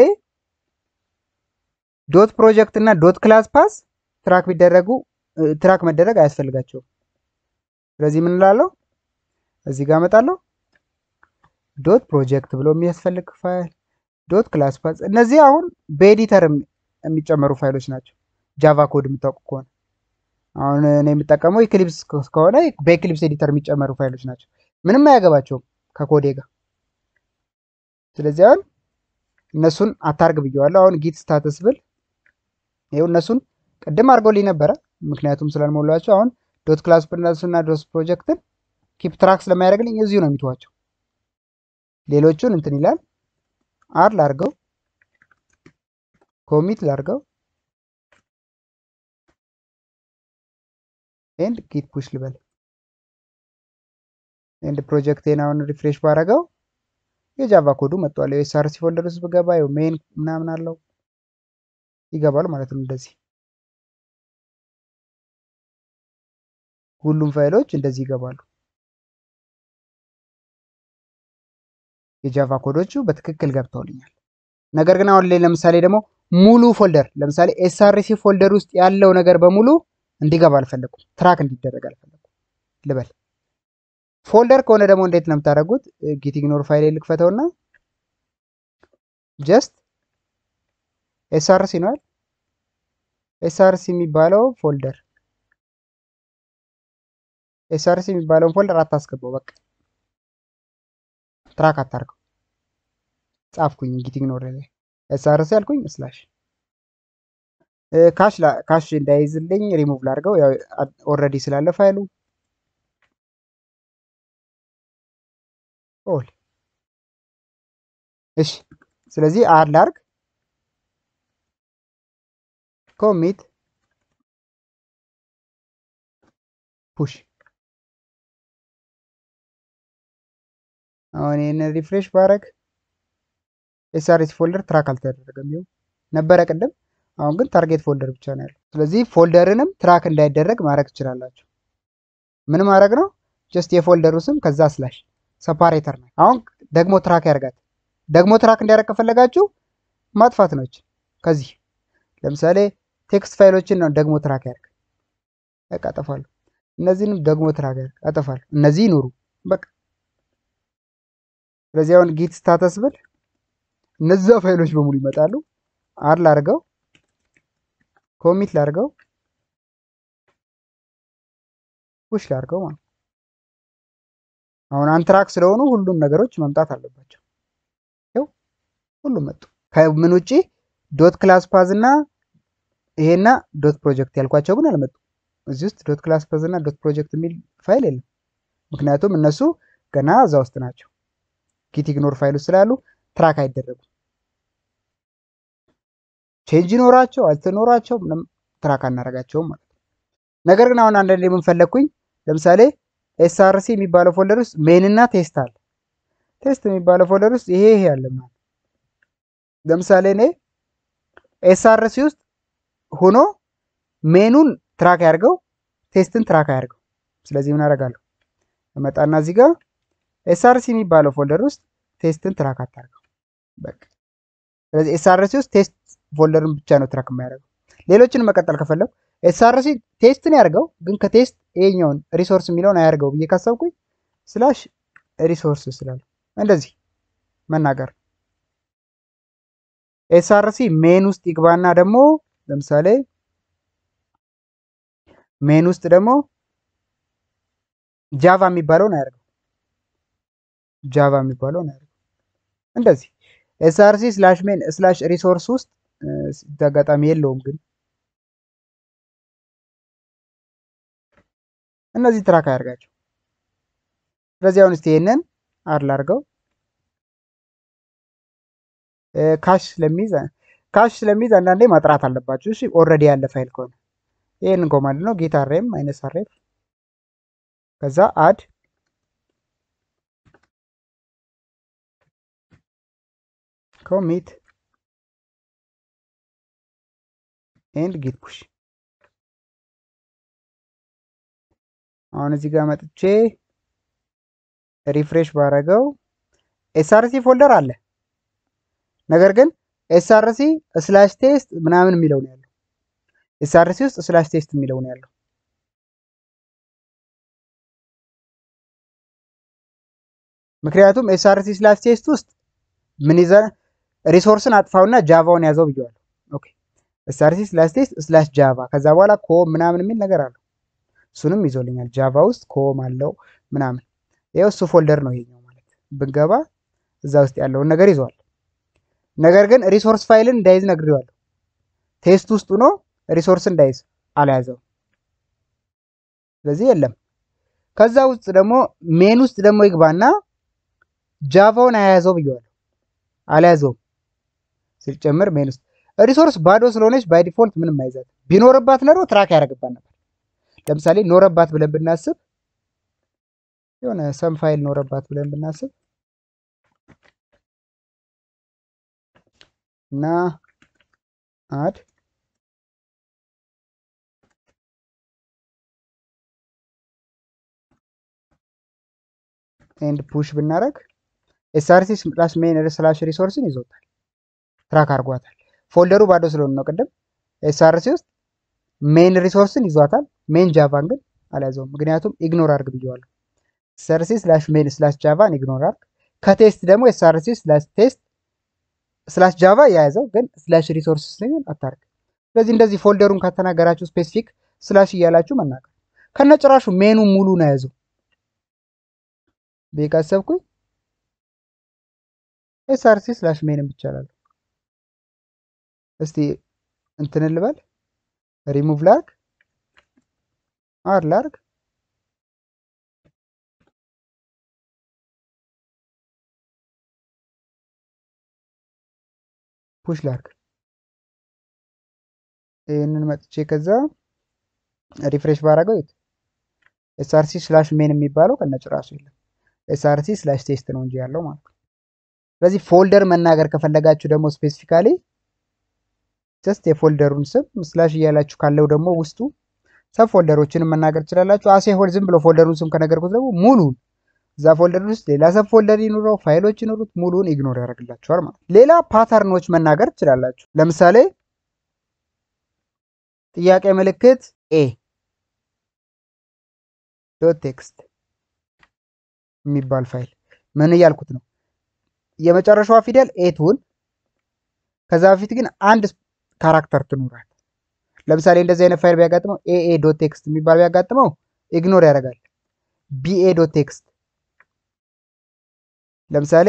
ዶት ፕሮጀክት እና ዶት ክላስ ፓስ ትራክ ቢደረጉ ትራክ መደረግ አያስፈልጋቸውም። ስለዚህ ምን እላለሁ እዚህ ጋር መጣለሁ ዶት ፕሮጀክት ብሎ የሚያስፈልግ ፋይል ዶት ክላስ ፓዝ። እነዚህ አሁን በኤዲተር የሚጨመሩ ፋይሎች ናቸው። ጃቫ ኮድ የምታውቁ ከሆነ አሁን እኔ የምጠቀመው ኢክሊፕስ ከሆነ በኢክሊፕስ ኤዲተር የሚጨመሩ ፋይሎች ናቸው። ምንም አያገባቸውም ከኮዴ ጋር። ስለዚህ አሁን እነሱን አታርግ ብየዋለሁ። አሁን ጊት ስታተስ ብል ይኸው እነሱን ቅድም አድርጎልኝ ነበረ፣ ምክንያቱም ስላልሞላቸው። አሁን ዶት ክላስ እና ዶት ፕሮጀክትን ኪፕ ትራክ ስለማያደርግልኝ እዚሁ ነው የሚተዋቸው። ሌሎቹን እንትን ይላል። አር ላርገው፣ ኮሚት ላርገው ኤንድ ጊት ፑሽ ልበል። ኤንድ ፕሮጀክቴን አሁን ሪፍሬሽ ባረገው የጃቫ ኮዱ መጥቷል። የኤስአርሲ ፎልደር ውስጥ ብገባ ይኸው ሜን ምናምን አለው ይገባል ማለት ነው። እንደዚህ ሁሉም ፋይሎች እንደዚህ ይገባሉ። የጃቫ ኮዶቹ በትክክል ገብተውልኛል። ነገር ግን አሁን ላይ ለምሳሌ ደግሞ ሙሉ ፎልደር ለምሳሌ ኤስአርሲ ፎልደር ውስጥ ያለው ነገር በሙሉ እንዲገባ አልፈለኩም፣ ትራክ እንዲደረግ አልፈለኩም ልበል። ፎልደር ከሆነ ደግሞ እንዴት ነው የምታደርጉት? ጊት ኢግኖር ፋይል ልክፈተውና ጀስት ኤስአርሲ ነው አይደል? ኤስአርሲ የሚባለው ፎልደር ኤስአርሲ የሚባለውን ፎልደር አታስገባው፣ በቃ ትራክ አታርገው። ጻፍኩኝ ጊት ኢግኖር ላይ ኤስአርሲ አልኩኝ ስላሽ ካሽ ካሽ እንዳይዝልኝ ሪሙቭ ላድርገው፣ ያው ኦልሬዲ ስላለ ፋይሉ ኦል። እሺ ስለዚህ አድ ላርግ ኮሚት ፑሽ። አሁን ይሄንን ሪፍሬሽ ባረግ ኤስአርሲ ፎልደር ትራክ አልተደረገም። ይኸው ነበረ ቅድም፣ አሁን ግን ታርጌት ፎልደር ብቻ ነው ያለው። ስለዚህ ፎልደርንም ትራክ እንዳይደረግ ማድረግ ትችላላችሁ። ምን ማድረግ ነው? ጀስት የፎልደሩ ስም ከዛ ስላሽ ሰፓሬተር ነው። አሁን ደግሞ ትራክ ያርጋት። ደግሞ ትራክ እንዲያደርግ ከፈለጋችሁ ማጥፋት ነው። ከዚህ ለምሳሌ ቴክስት ፋይሎችን ነው ደግሞ ትራክ ያርግ፣ በቃ አጠፋለሁ። እነዚህንም ደግሞ ትራክ ያርግ፣ አጠፋለሁ። እነዚህ ይኑሩ በቃ። ስለዚህ አሁን ጊት ስታተስ ብል እነዛ ፋይሎች በሙሉ ይመጣሉ። አር ላርገው፣ ኮሚት ላርገው፣ ፑሽ ላርገው ማለት አሁን አንትራክ ስለሆኑ ሁሉም ነገሮች መምጣት አለባቸው። ይኸው ሁሉም መጡ። ከምን ውጪ ዶት ክላስ ፓዝ እና ይሄና ዶት ፕሮጀክት ያልኳቸው ግን አልመጡም። እዚህ ውስጥ ዶት ክላስ ፓዝ እና ዶት ፕሮጀክት የሚል ፋይል የለም፣ ምክንያቱም እነሱ ገና እዛ ውስጥ ናቸው። ጊት ኢግኖር ፋይል ውስጥ ስላሉ ትራክ አይደረጉም። ቼንጅ ይኖራቸው አልተኖራቸው ምንም ትራክ አናረጋቸውም ማለት ነው። ነገር ግን አሁን አንዳንዴ ምን ፈለኩኝ፣ ለምሳሌ ኤስአርሲ የሚባለው ፎልደር ውስጥ ሜን እና ቴስት አለ። ቴስት የሚባለው ፎልደር ውስጥ ይሄ ይሄ አለ ማለት ለምሳሌ እኔ ኤስአርሲ ውስጥ ሆኖ ሜኑን ትራክ ያርገው፣ ቴስትን ትራክ ያርገው። ስለዚህ ምን አደርጋለሁ? እመጣና እዚህ ጋር ኤስአርሲ የሚባለው ፎልደር ውስጥ ቴስትን ትራክ አታርገው በቃ። ስለዚህ ኤስአርሲ ውስጥ ቴስት ፎልደርን ብቻ ነው ትራክ የሚያደርገው። ሌሎችን መቀጠል ከፈለኩ ኤስአርሲ ቴስትን ያርገው፣ ግን ከቴስት ይሄኛውን ሪሶርስ የሚለውን አያርገው ብዬ ካሰብኩኝ ስላሽ ሪሶርስ ስላለ እንደዚህ መናገር። ኤስአርሲ ሜን ውስጥ ይግባና ደግሞ ለምሳሌ ሜን ውስጥ ደግሞ ጃቫ የሚባለውን አያርገው፣ ጃቫ የሚባለውን አያርገው። እንደዚህ ኤስአርሲ ስላሽ ሜን ስላሽ ሪሶርስ ውስጥ ተጋጣሚ የለውም፣ ግን እነዚህ ትራክ አያርጋቸው። ስለዚህ አሁን እስቲ ይሄንን አር ላርገው። ካሽ ስለሚይዝ ካሽ ስለሚይዝ አንዳንዴ ማጥራት አለባችሁ። እሺ ኦልሬዲ ያለ ፋይል ከሆነ ይሄንን ኮማንድ ነው ጌት አርኤም ማይነስ አርኤፍ ከዛ አድ ኮሚት ኤንድ ጊት ፑሽ። አሁን እዚህ ጋር መጥቼ ሪፍሬሽ ባረገው ኤስአርሲ ፎልደር አለ፣ ነገር ግን ኤስአርሲ ስላሽ ቴስት ምናምን የሚለው ነው ያለው። ኤስአርሲ ውስጥ ስላሽ ቴስት የሚለው ነው ያለው። ምክንያቱም ኤስአርሲ ስላሽ ቴስት ውስጥ ምን ይዘን ሪሶርስን አጥፋውና ጃቫውን ያዘው ብየዋለሁ። ኦኬ ኤስአርሲ ስላሽ ቴስት ስላሽ ጃቫ ከዛ በኋላ ኮም ምናምን የሚል ነገር አለው። እሱንም ይዞልኛል። ጃቫ ውስጥ ኮም አለው ምናምን። ይኸው እሱ ፎልደር ነው ይሄኛው ማለት ብንገባ እዛ ውስጥ ያለውን ነገር ይዟል። ነገር ግን ሪሶርስ ፋይልን እንዳይዝ ነግሬዋለሁ። ቴስት ውስጥ ሆኖ ሪሶርስ እንዳይዝ አልያዘው። ስለዚህ የለም። ከዛ ውስጥ ደግሞ ሜን ውስጥ ደግሞ ይግባና ጃቫውን አያያዘው ብየዋለሁ። አልያዘውም። ሲጨምር ሜን ውስጥ ሪሶርስ ባዶ ስለሆነች ባይ ዲፎልት ምንም አይዛት። ቢኖርባት ኖሮ ትራክ ያደርግባት ነበር። ለምሳሌ ኖረባት ብለን ብናስብ የሆነ ሰም ፋይል ኖረባት ብለን ብናስብ እና አድ ኤንድ ፑሽ ብናረግ ኤስአርሲ ስላሽ ሜን ስላሽ ሪሶርስን ይዞታል። ትራክ አድርጓታል። ፎልደሩ ባዶ ስለሆነ ነው። ቅድም ኤስአርሲ ውስጥ ሜን ሪሶርስን ይዟታል። ሜን ጃቫን ግን አልያዘውም። ምክንያቱም ኢግኖር አድርግ ብየዋለሁ። ኤስአርሲ ስላሽ ሜን ስላሽ ጃቫን ኢግኖር አድርግ። ከቴስት ደግሞ ኤስአርሲ ስላሽ ቴስት ስላሽ ጃቫ የያዘው ግን ስላሽ ሪሶርስ ግን አታርግ። ስለዚህ እንደዚህ ፎልደሩን ከተናገራችሁ ስፔሲፊክ ስላሽ እያላችሁ መናገር። ከነጭራሹ ሜኑ ሙሉ ነው ያዘው። ቢካሰብኩኝ ኤስአርሲ ስላሽ ሜንን ብቻ አላለሁ። እስቲ እንትን ልበል ሪሙቭ ላርግ አር ላርግ ፑሽ ላርግ ይሄንን መጥቼ ከዛ ሪፍሬሽ ባረገው ኤስአርሲ ስላሽ ሜን የሚባለው ከነጭራሹ የለም። ኤስአርሲ ስላሽ ቴስት ነው እንጂ ያለው ማለት ነው። ስለዚህ ፎልደር መናገር ከፈለጋችሁ ደግሞ ስፔሲፊካሊ ጀስት የፎልደሩን ስም ስላሽ እያላችሁ ካለው ደግሞ ውስጡ ሰብ ፎልደሮችንም መናገር ትችላላችሁ። አሴ ሆል ዝም ብሎ ፎልደሩን ስም ከነገርኩት ደግሞ ሙሉን እዛ ፎልደር ውስጥ ሌላ ሰብ ፎልደር ይኑረው ፋይሎች ይኑሩት ሙሉን ኢግኖር ያደርግላችኋል ማለት ነው። ሌላ ፓተርኖች መናገር ትችላላችሁ። ለምሳሌ ጥያቄ ምልክት ኤ ዶት ቴክስት የሚባል ፋይል ምን እያልኩት ነው? የመጨረሻዋ ፊደል ኤ ትሁን። ከዛ በፊት ግን አንድ ካራክተር ትኑራል። ለምሳሌ እንደዚህ አይነት ፋይል ቢያጋጥመው ኤኤ ዶት ቴክስት የሚባል ቢያጋጥመው ኢግኖር ያደርጋል። ቢኤ ዶት ቴክስት ለምሳሌ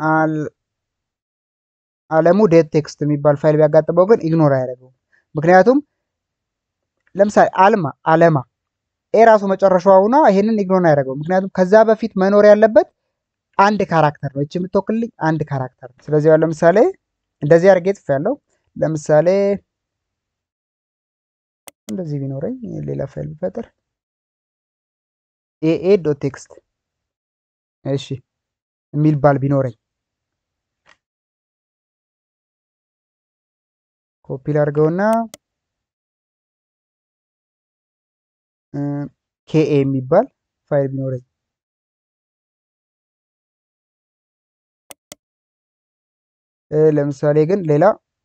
አለሙ ዶት ቴክስት የሚባል ፋይል ቢያጋጥመው ግን ኢግኖር አያደርገው። ምክንያቱም ለምሳሌ አልማ አለማ ኤ ራሱ መጨረሻዋ ሆና ይሄንን ኢግኖር አያደርገው። ምክንያቱም ከዛ በፊት መኖር ያለበት አንድ ካራክተር ነው። እቺ የምትወክልልኝ አንድ ካራክተር ነው። ስለዚህ ያው ለምሳሌ እንደዚህ አድርጌ ጽፌያለሁ። ለምሳሌ እንደዚህ ቢኖረኝ ሌላ ፋይል ብፈጥር ኤኤ ዶት ቴክስት እሺ የሚል ባል ቢኖረኝ ኮፒ ላድርገውና ኬኤ የሚባል ፋይል ቢኖረኝ ለምሳሌ ግን ሌላ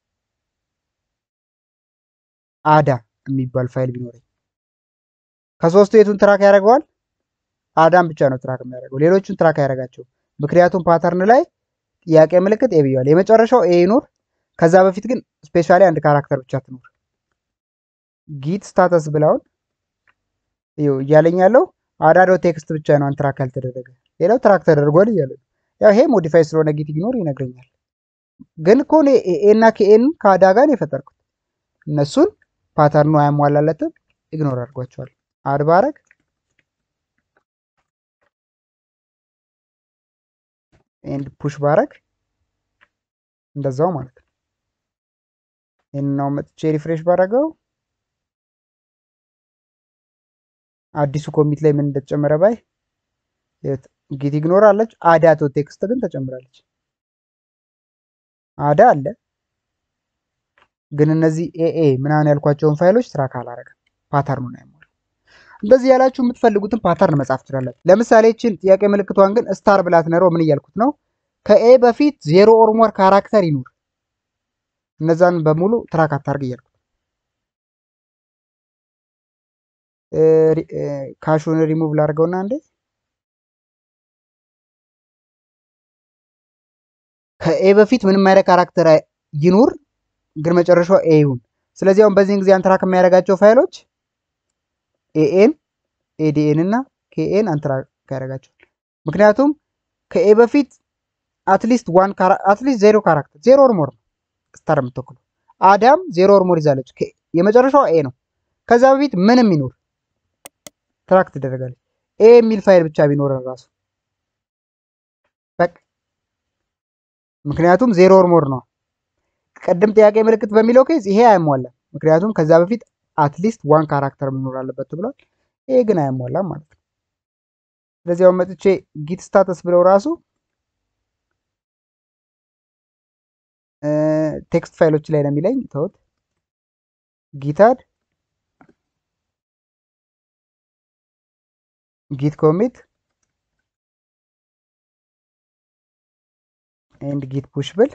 አዳ የሚባል ፋይል ቢኖረኝ ከሶስቱ የቱን ትራክ ያደርገዋል? አዳም ብቻ ነው ትራክ የሚያደርገው። ሌሎቹን ትራክ ያደርጋቸው። ምክንያቱም ፓተርን ላይ ጥያቄ ምልክት ኤ ብየዋል። የመጨረሻው ኤ ይኖር። ከዛ በፊት ግን ስፔሻሊ አንድ ካራክተር ብቻ ትኖር። ጊት ስታተስ ብላውን ይኸው እያለኝ ያለው አዳ ዶት ቴክስት ብቻ ነው አንድ ትራክ ያልተደረገ። ሌላው ትራክ ተደርጓል እያለ ያው ይሄ ሞዲፋይ ስለሆነ ጊት ኢግኖር ይነግረኛል። ግን እኮ እኔ ኤ እና ኬኤን ከአዳ ጋር ነው የፈጠርኩት። እነሱን ፓተርኑ አያሟላለትም፣ ኢግኖር አድርጓቸዋል። አድ ባረግ ኤንድ ፑሽ ባረግ እንደዛው ማለት ነው። ይሄንኛው መጥቼ ሪፍሬሽ ባረገው አዲሱ ኮሚት ላይ ምን እንደተጨመረ ባይ ጊት ኢግኖር አለች። አዳ ዶት ቴክስት ግን ተጨምራለች። አዳ አለ ግን እነዚህ ኤኤ ምናምን ያልኳቸውን ፋይሎች ትራክ አላረገም። ፓተርኑ ነው ያሟላው። እንደዚህ ያላችሁ የምትፈልጉትን ፓተርን መጻፍ ትችላላችሁ። ለምሳሌ እቺን ጥያቄ ምልክቷን ግን ስታር ብላት ነሮ ምን እያልኩት ነው? ከኤ በፊት ዜሮ ኦር ሞር ካራክተር ይኑር። እነዛን በሙሉ ትራክ አታርግ እያልኩት ካሹን ሪሙቭ ላድርገውና እንዴ ከኤ በፊት ምንም አይነት ካራክተር ይኑር ግን መጨረሻው ኤ ይሁን። ስለዚህ አሁን በዚህ ጊዜ አንትራክ የሚያደርጋቸው ፋይሎች ኤኤን ኤዲኤን እና ኬኤን አንትራክ ያደርጋቸዋል። ምክንያቱም ከኤ በፊት አትሊስት ዋን አትሊስት ዜሮ ካራክተር ዜሮ ኦር ሞር ስታር የምትወክለው አዳም ዜሮ ኦር ሞር ይዛለች። የመጨረሻው ኤ ነው። ከዛ በፊት ምንም ይኖር ትራክ ትደረጋለች። ኤ የሚል ፋይል ብቻ ቢኖረን ራሱ በቃ ምክንያቱም ዜሮ ኦር ሞር ነው። ቀደም ጥያቄ ምልክት በሚለው ኬዝ ይሄ አይሟላም። ምክንያቱም ከዛ በፊት አትሊስት ዋን ካራክተር መኖር አለበት ብሏል። ይሄ ግን አይሟላም ማለት ነው። ስለዚህ አሁን መጥቼ ጊት ስታተስ ብለው ራሱ ቴክስት ፋይሎች ላይ ነው የሚለኝ። ተውት። ጊታድ ጊት ኮሚት ኤንድ ጊት ፑሽ ብል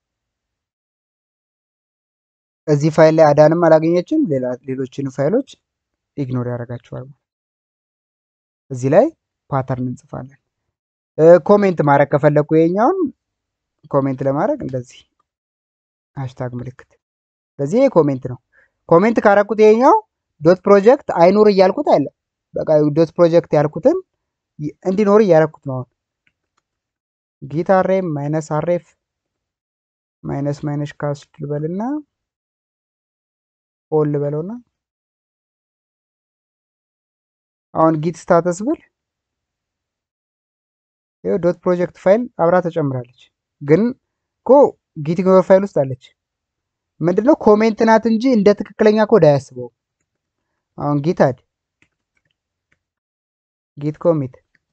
እዚህ ፋይል ላይ አዳንም አላገኘችም። ሌላ ሌሎችን ፋይሎች ኢግኖር ያደርጋቸዋል። እዚህ ላይ ፓተርን እንጽፋለን። ኮሜንት ማድረግ ከፈለኩ የኛውን ኮሜንት ለማድረግ እንደዚህ ሃሽታግ ምልክት ስለዚህ ኮሜንት ነው። ኮሜንት ካረኩት የኛው ዶት ፕሮጀክት አይኖር እያልኩት አይደለም። በቃ ዶት ፕሮጀክት ያልኩትን እንዲኖር እያረኩት ነው። ጊት አሬም ማይነስ አሬፍ ማይነስ ማይነስ ካስት ልበልና ኦል ልበለውና አሁን ጊት ስታተስ ብል ይሄ ዶት ፕሮጀክት ፋይል አብራ ተጨምራለች። ግን ኮ ጊት ኢግኖር ፋይል ውስጥ አለች። ምንድነው ኮሜንት ናት እንጂ እንደ ትክክለኛ ኮድ አያስበው። አሁን ጊት አድ ጊት ኮሚት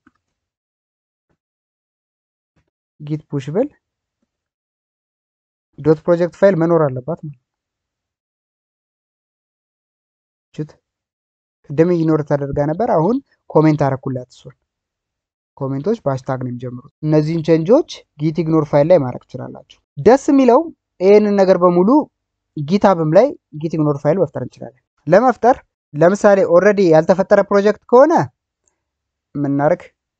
ጊት ፑሽ ብል ዶት ፕሮጀክት ፋይል መኖር አለባት ማለት ቹት ቅድም ኢግኖር ተደርጋ ነበር። አሁን ኮሜንት አረኩላት። እሱን ኮሜንቶች በሃሽታግ ነው የሚጀምሩት። እነዚህን ቼንጆች ጊት ኢግኖር ፋይል ላይ ማድረግ ትችላላችሁ። ደስ የሚለው ይሄንን ነገር በሙሉ ጊታብም ላይ ጊት ኢግኖር ፋይል መፍጠር እንችላለን። ለመፍጠር ለምሳሌ ኦልሬዲ ያልተፈጠረ ፕሮጀክት ከሆነ ምናርክ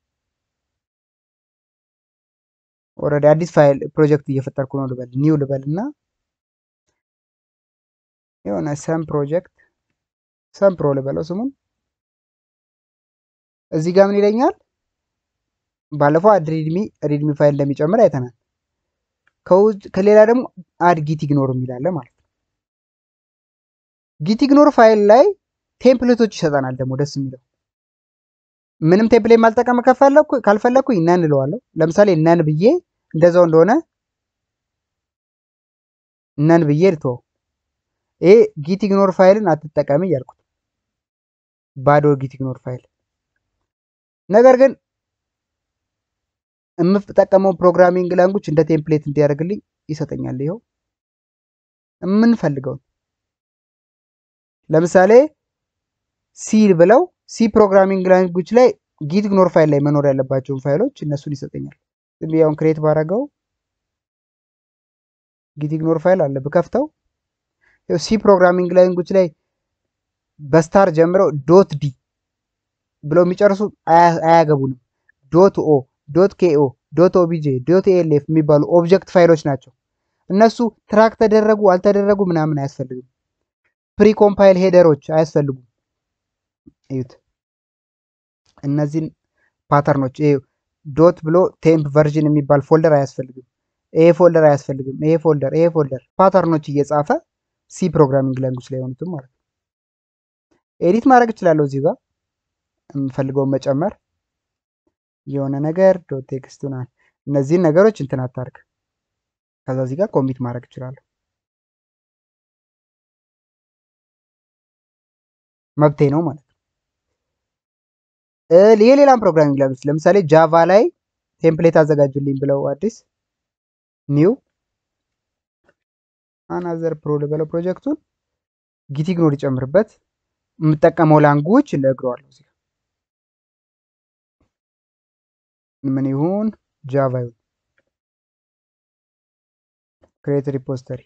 ኦልሬዲ አዲስ ፋይል ፕሮጀክት እየፈጠርኩ ነው ልበል ኒው ልበልና የሆነ ሰም ፕሮጀክት ሰም ፕሮ ልበለው ስሙን። እዚህ ጋር ምን ይለኛል? ባለፈው አድ ሪድሚ ሪድሚ ፋይል እንደሚጨምር አይተናል። ከሌላ ደግሞ አድ ጊት ኢግኖር የሚላለ ማለት ነው። ጊት ኢግኖር ፋይል ላይ ቴምፕሌቶች ይሰጠናል። ደግሞ ደስ የሚለው ምንም ቴምፕሌት ማልጠቀም ከፈለኩ ካልፈለኩኝ ነን እለዋለሁ። ለምሳሌ ነን ብዬ እንደዛው እንደሆነ ነን ብዬ ልተው። ይሄ ጊት ኢግኖር ፋይልን አትጠቀም እያልኩት ባዶ ጊት ኢግኖር ፋይል። ነገር ግን የምጠቀመው ፕሮግራሚንግ ላንጉጅ እንደ ቴምፕሌት እንዲያደርግልኝ ይሰጠኛል። ይሄው የምንፈልገው ለምሳሌ ሲ ብለው ሲ ፕሮግራሚንግ ላንጉጅ ላይ ጊት ኢግኖር ፋይል ላይ መኖር ያለባቸውን ፋይሎች እነሱን ይሰጠኛል። ዝም ብዬ አሁን ክሬት ባረገው ጊት ኢግኖር ፋይል አለ ብከፍተው ሲ ፕሮግራሚንግ ላንጉጅ ላይ በስታር ጀምረው ዶት ዲ ብለው የሚጨርሱ አያገቡንም። ዶት ኦ ዶት ኬኦ ዶት ኦቢጄ ዶት ኤልኤፍ የሚባሉ ኦብጀክት ፋይሎች ናቸው። እነሱ ትራክ ተደረጉ አልተደረጉ ምናምን አያስፈልግም። ፕሪ ኮምፓይል ሄደሮች አያስፈልጉም። እዩት እነዚህን ፓተርኖች ይሄ ዶት ብሎ ቴምፕ ቨርዥን የሚባል ፎልደር አያስፈልግም። ይሄ ፎልደር አያስፈልግም። ይሄ ፎልደር ይሄ ፎልደር ፓተርኖች እየጻፈ ሲ ፕሮግራሚንግ ላንጉጅ ላይ ሆኑትም ማለት ነው። ኤዲት ማድረግ እችላለሁ። እዚህ ጋር የምፈልገውን መጨመር የሆነ ነገር ዶት ቴክስቱን እነዚህን ነገሮች እንትን አታርግ። ከዛ እዚህ ጋር ኮሚት ማድረግ እችላለሁ። መብቴ ነው ማለት ነው። የሌላም ፕሮግራሚንግ ላንጉጅ ለምሳሌ ጃቫ ላይ ቴምፕሌት አዘጋጅልኝ ብለው አዲስ ኒው አናዘር ፕሮ ልበለው ፕሮጀክቱን ጊት ኢግኖር ይጨምርበት። የምጠቀመው ላንጉጅ እነግረዋለሁ። እዚህ ምን ይሁን ጃቫ ይሁን ክሬት ሪፖዚተሪ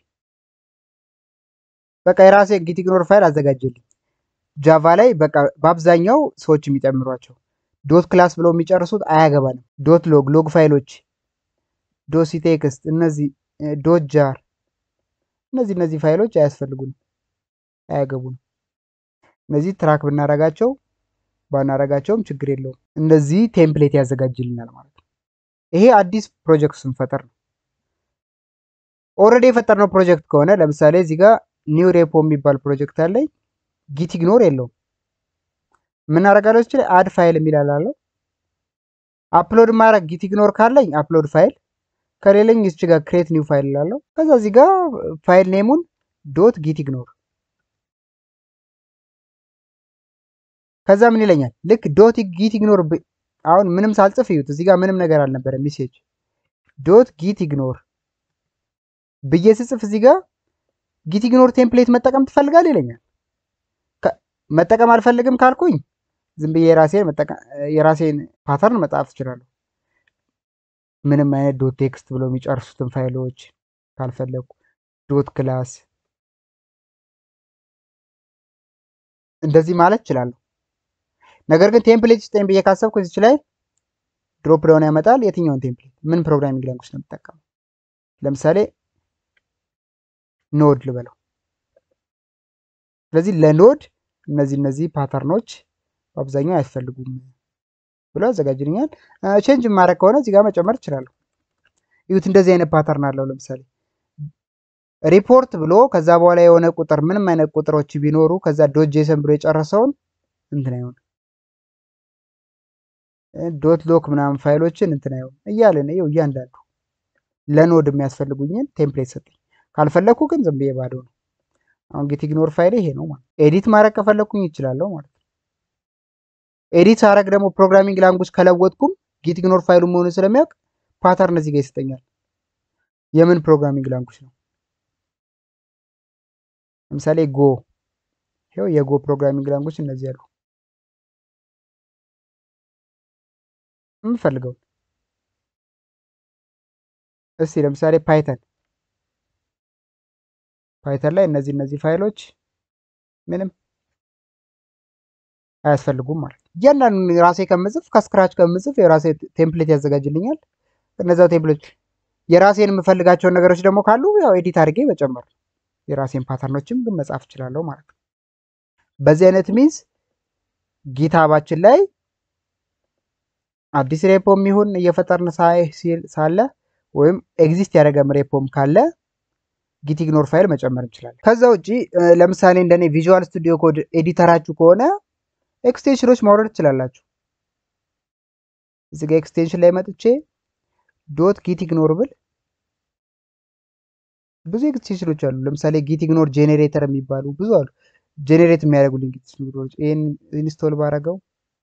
በቃ የራሴ ጊት ኢግኖር ፋይል አዘጋጅልኝ። ጃቫ ላይ በቃ በአብዛኛው ሰዎች የሚጨምሯቸው ዶት ክላስ ብለው የሚጨርሱት አያገባንም። ዶት ሎግ ሎግ ፋይሎች ዶሲ ቴክስት፣ እነዚህ ዶት ጃር፣ እነዚህ እነዚህ ፋይሎች አያስፈልጉንም፣ አያገቡንም። እነዚህ ትራክ ብናረጋቸው ባናረጋቸውም ችግር የለውም። እንደዚህ ቴምፕሌት ያዘጋጅልናል ማለት ነው። ይሄ አዲስ ፕሮጀክት ስንፈጥር ነው። ኦልሬዲ የፈጠርነው ፕሮጀክት ከሆነ ለምሳሌ እዚህ ጋር ኒው ሬፖ የሚባል ፕሮጀክት አለኝ፣ ጊት ኢግኖር የለውም። ምን አደርጋለሁ? እዚህ ላይ አድ ፋይል የሚላል አለው። አፕሎድ ማድረግ ጊት ኢግኖር ካለኝ አፕሎድ ፋይል፣ ከሌለኝ እዚህ ጋር ክሬት ኒው ፋይል እላለሁ። ከዛ እዚህ ጋር ፋይል ኔሙን ዶት ጊት ኢግኖር፣ ከዛ ምን ይለኛል? ልክ ዶት ጊት ኢግኖር አሁን ምንም ሳልጽፍ እዩት። እዚህ ጋር ምንም ነገር አልነበረም። ሜሴጅ ዶት ጊት ኢግኖር ብዬ ስጽፍ እዚህ ጋር ጊት ኢግኖር ቴምፕሌት መጠቀም ትፈልጋለህ ይለኛል። መጠቀም አልፈልግም ካልኩኝ ዝም ብዬ የራሴን የራሴን ፓተርን መጻፍ እችላለሁ። ምንም አይነት ዶት ቴክስት ብሎ የሚጨርሱትን ፋይሎች ካልፈለኩ ዶት ክላስ እንደዚህ ማለት እችላለሁ። ነገር ግን ቴምፕሌት ስጠኝ ብዬ ካሰብኩ እዚች ላይ ድሮፕ ዳውን ያመጣል። የትኛውን ቴምፕሌት ምን ፕሮግራሚንግ ላንጉጅ ነው የምጠቀመው? ለምሳሌ ኖድ ልበለው። ስለዚህ ለኖድ እነዚህ እነዚህ ፓተርኖች በአብዛኛው አያስፈልጉም ብሎ ያዘጋጅልኛል። ቼንጅ ማድረግ ከሆነ እዚህ ጋር መጨመር እችላለሁ። ይሁት እንደዚህ አይነት ፓተርን አለው። ለምሳሌ ሪፖርት ብሎ ከዛ በኋላ የሆነ ቁጥር ምንም አይነት ቁጥሮች ቢኖሩ ከዛ ዶት ጄሰን ብሎ የጨረሰውን እንትን አይሆን ዶት ሎክ ምናምን ፋይሎችን እንትን አይሆን እያለን ይኸው እያንዳንዱ ለኖድ የሚያስፈልጉኝን ቴምፕሌት ሰጠኝ። ካልፈለኩ ግን ዝም ብዬ ባዶ ነው። አሁን ጊት ኢግኖር ፋይል ይሄ ነው ማለት። ኤዲት ማድረግ ከፈለኩኝ ይችላለሁ ማለት ነው። ኤዲት አረግ ደግሞ ፕሮግራሚንግ ላንጉጅ ከለወጥኩም ጊት ኢግኖር ፋይሉ መሆኑን ስለሚያውቅ ፓተርን እዚህ ጋር ይሰጠኛል። የምን ፕሮግራሚንግ ላንጉጅ ነው? ለምሳሌ ጎ፣ ይሄው የጎ ፕሮግራሚንግ ላንጉጅ እነዚህ ያሉ የምፈልገው። እስቲ ለምሳሌ ፓይተን ፓይተን ላይ እነዚህ እነዚህ ፋይሎች ምንም አያስፈልጉም ማለት ነው። እያንዳንዱ ራሴ ከምጽፍ ከስክራች ከምጽፍ የራሴ ቴምፕሌት ያዘጋጅልኛል። እነዛው ቴምፕሌት የራሴን የምፈልጋቸውን ነገሮች ደግሞ ካሉ ያው ኤዲት አድርጌ መጨመር የራሴን ፓተርኖችም ግን መጻፍ እችላለሁ ማለት ነው። በዚህ አይነት ሚንስ ጊታባችን ላይ አዲስ ሬፖም ይሁን እየፈጠርን ሳለ ወይም ኤግዚስት ያደረገም ሬፖም ካለ ጊት ኢግኖር ፋይል መጨመር እንችላለን። ከዛ ውጪ ለምሳሌ እንደኔ ቪዥዋል ስቱዲዮ ኮድ ኤዲተራችሁ ከሆነ ኤክስቴንሽኖች ማውረድ ትችላላችሁ። እዚህ ጋር ኤክስቴንሽን ላይ መጥቼ ዶት ጊት ኢግኖር ብል ብዙ ኤክስቴንሽኖች አሉ። ለምሳሌ ጊት ኢግኖር ጄኔሬተር የሚባሉ ብዙ አሉ። ጄኔሬት የሚያደርጉልኝ ጊት ኢግኖሮች ይሄን ኢንስቶል ባረገው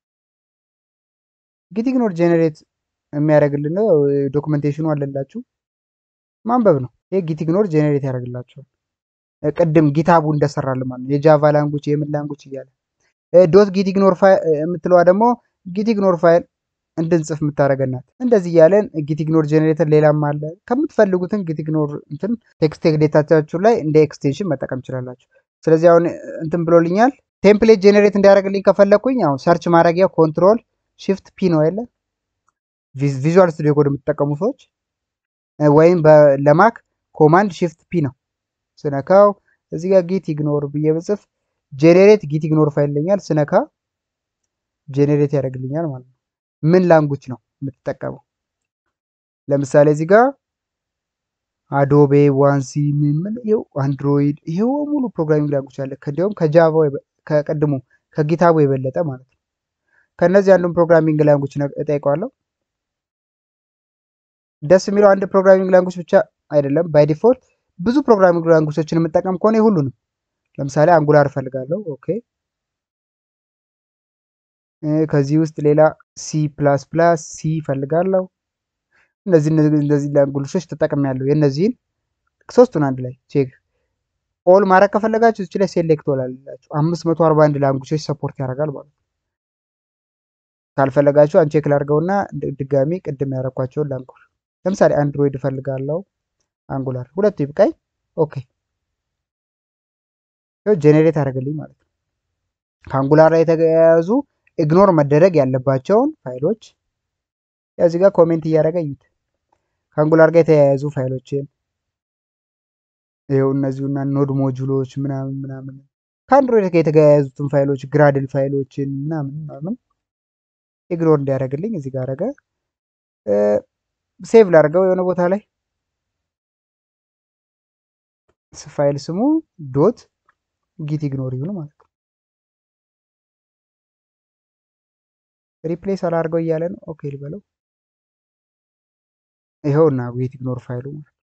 ጊት ኢግኖር ጄኔሬት የሚያደርግልን ነው። ዶክመንቴሽኑ አለላችሁ ማንበብ ነው። ይሄ ጊት ኢግኖር ጄኔሬት ያደርግላችኋል። ቅድም ጊታቡ እንደሰራልን ማለት ነው። የጃቫ ላንጉጅ የምን ላንጉጅ እያለ ዶት ጊት ኢግኖር ፋይል የምትለዋ ደግሞ ጊት ኢግኖር ፋይል እንድንጽፍ የምታደርገናት። እንደዚህ እያለን ጊት ኢግኖር ጄኔሬተር ሌላም አለ። ከምትፈልጉትን ጊት ኢግኖር እንትን ቴክስት ዴታቻችሁ ላይ እንደ ኤክስቴንሽን መጠቀም ትችላላችሁ። ስለዚህ አሁን እንትን ብሎልኛል። ቴምፕሌት ጄኔሬት እንዲያደርግልኝ ከፈለኩኝ አሁን ሰርች ማድረጊያ ኮንትሮል shift ፒ ነው ያለ ቪዥዋል ስቱዲዮ ኮድ የምትጠቀሙ ሰዎች ወይም ለማክ ኮማንድ shift ፒ ነው ስነካው እዚህ ጋር ጊት ኢግኖር ብዬ ብጽፍ ጄኔሬት ጊት ኢግኖር ፋይል ይለኛል። ስነካ ጄኔሬት ያደርግልኛል ማለት ነው። ምን ላንጉጅ ነው የምትጠቀመው? ለምሳሌ እዚህ ጋር አዶቤ ዋንሲ ምን ምን ይሄው አንድሮይድ ይሄው ሙሉ ፕሮግራሚንግ ላንጉጅ አለ። ከዲያውም ከጃቫ ከቀድሞ ከጊታቡ የበለጠ ማለት ነው። ከነዚህ አንዱን ፕሮግራሚንግ ላንጉጅ እጠይቀዋለሁ። ደስ የሚለው አንድ ፕሮግራሚንግ ላንጉጅ ብቻ አይደለም። ባይ ዲፎልት ብዙ ፕሮግራሚንግ ላንጉጆችን የምጠቀም ከሆነ ሁሉንም ለምሳሌ አንጉላር እፈልጋለሁ። ኦኬ ከዚህ ውስጥ ሌላ ሲ ፕላስ ፕላስ ሲ እፈልጋለሁ። እነዚህ እነዚህ ላንጉጆች ተጠቅሜያለሁ። የነዚህን ሶስቱን አንድ ላይ ቼክ ኦል ማድረግ ከፈለጋችሁ እዚህ ላይ ሴሌክት ኦል አላችሁ። አምስት መቶ አርባ አንድ ላንጉጆች ሰፖርት ያደርጋል ማለት ነው። ካልፈለጋችሁ አንቼክ ላድርገውና ድጋሚ ቅድም ያደረኳቸውን ላንጉጅ ለምሳሌ አንድሮይድ እፈልጋለሁ። አንጉላር ሁለቱ ይብቃኝ። ኦኬ ጄኔሬት አደረገልኝ ማለት ነው። ከአንጉላር ላይ የተያያዙ ኢግኖር መደረግ ያለባቸውን ፋይሎች እዚህ ጋር ኮሜንት እያደረገ ይዩት። ከአንጉላር ጋር የተያያዙ ፋይሎችን ይኸው እነዚሁና ኖድ ሞጁሎች ምናምን ምናምን ከአንድሮይድ ጋር የተያያዙትን ፋይሎች ግራድል ፋይሎችን ምናምን ምናምን ኢግኖር እንዲያደርግልኝ እዚህ ጋር አረገ። ሴቭ ላድርገው የሆነ ቦታ ላይ ፋይል ስሙ ዶት ጊት ኢግኖር ይሁን ማለት ነው። ሪፕሌስ አላርገው እያለ ነው። ኦኬ ልበለው። ይኸውና ጊት ኢግኖር ፋይሉ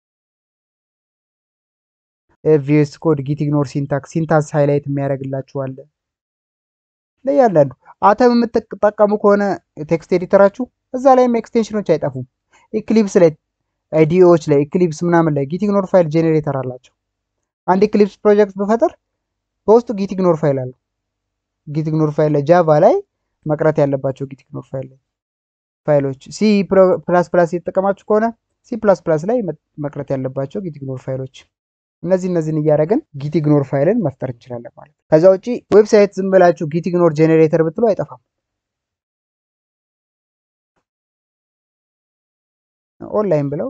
ቪኤስ ኮድ ጊት ኢግኖር ሲንታክስ ሲንታክስ ሃይላይት የሚያደርግላችሁ አለ። ለእያንዳንዱ አተም የምትጠቀሙ ከሆነ ቴክስት ኤዲተራችሁ እዛ ላይም ኤክስቴንሽኖች አይጠፉም። ኢክሊፕስ ላይ አይዲኦዎች ላይ ኢክሊፕስ ምናምን ላይ ጊት ኢግኖር ፋይል ጄኔሬተር አላቸው። አንድ ኢክሊፕስ ፕሮጀክት በፈጠር በውስጡ ጊት ኢግኖር ፋይል አለው። ጊት ኢግኖር ፋይል ላይ ጃቫ ላይ መቅረት ያለባቸው ጊት ኢግኖር ፋይል ላይ ፋይሎች ሲ ፕላስ ፕላስ የተጠቀማችሁ ከሆነ ሲ ፕላስ ፕላስ ላይ መቅረት ያለባቸው ጊት ኢግኖር ፋይሎች እነዚህ እነዚህን እያደረግን ጊት ኢግኖር ፋይልን መፍጠር እንችላለን ማለት ነው። ከዛ ውጪ ዌብሳይት ዝም ብላችሁ ጊት ኢግኖር ጄኔሬተር ብትሉ አይጠፋም። ኦንላይን ብለው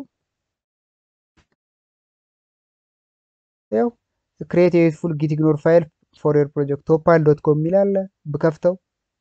ያው ክሬት ዩዝፉል ጊት ኢግኖር ፋይል ፎር ዮር ፕሮጀክት ቶፓን ዶት ኮም ይላል። ብከፍተው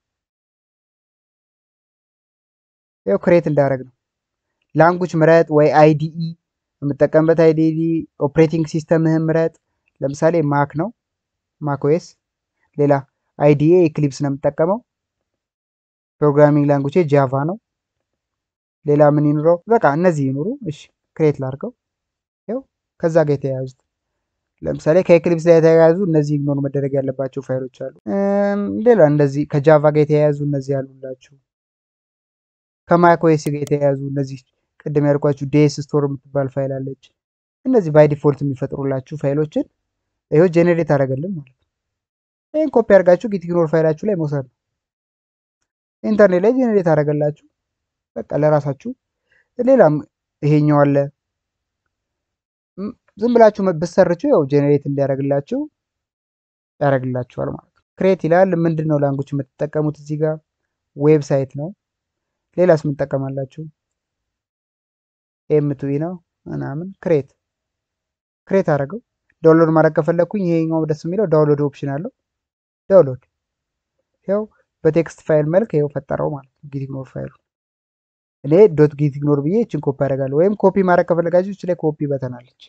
ያው ክሬት እንዳደረግ ነው። ላንጉጅ ምረጥ ወይ አይዲኢ የምጠቀምበት አይዲኢ ኦፕሬቲንግ ሲስተምህን ምረጥ። ለምሳሌ ማክ ነው ማክ ኦኤስ። ሌላ አይዲኢ ኤክሊፕስ ነው የምጠቀመው። ፕሮግራሚንግ ላንጉጅ ጃቫ ነው። ሌላ ምን ይኑረው? በቃ እነዚህ ይኑሩ። እሺ ክሬት ላድርገው። ያው ከዛ ጋር የተያያዙት ለምሳሌ ከኤክሊፕስ ላይ የተያያዙ እነዚህ ኢግኖር መደረግ ያለባቸው ፋይሎች አሉ። ሌላ እንደዚህ ከጃቫ ጋር የተያያዙ እነዚህ ያሉላችሁ። ከማክ ኦኤስ ጋር የተያያዙ እነዚህ ቅድም ያልኳችሁ ዴስ ስቶር የምትባል ፋይል አለች። እነዚህ ባይ ዲፎልት የሚፈጥሩላችሁ ፋይሎችን ይሄው ጄኔሬት አደረገልን ማለት ነው። ይሄን ኮፒ አድርጋችሁ ጊት ኢግኖር ፋይላችሁ ላይ መውሰድ ነው። ኢንተርኔት ላይ ጄኔሬት አደረገላችሁ በቃ ለራሳችሁ። ሌላም ይሄኛው አለ ዝም ብላችሁ ብትሰርቹ ያው ጄኔሬት እንዲያደርግላችሁ ያደርግላችኋል ማለት ነው። ክሬት ይላል። ምንድነው ላንጉጅ የምትጠቀሙት? እዚህ ጋር ዌብሳይት ነው። ሌላስ ምን ትጠቀማላችሁ? ኤምቱኢ ነው ምናምን። ክሬት ክሬት አደረገው። ዳውንሎድ ማድረግ ከፈለኩኝ ይሄኛው ደስ የሚለው ዳውንሎድ ኦፕሽን አለው። ዳውንሎድ ያው በቴክስት ፋይል መልክ ይሄው ፈጠረው ማለት ነው ጊት ኢግኖር ፋይሉ። እኔ ዶት ጊት ኢግኖር ብዬ እችን ኮፒ አደርጋለሁ። ወይም ኮፒ ማድረግ ከፈለጋችሁ እች ላይ ኮፒ በተናለች።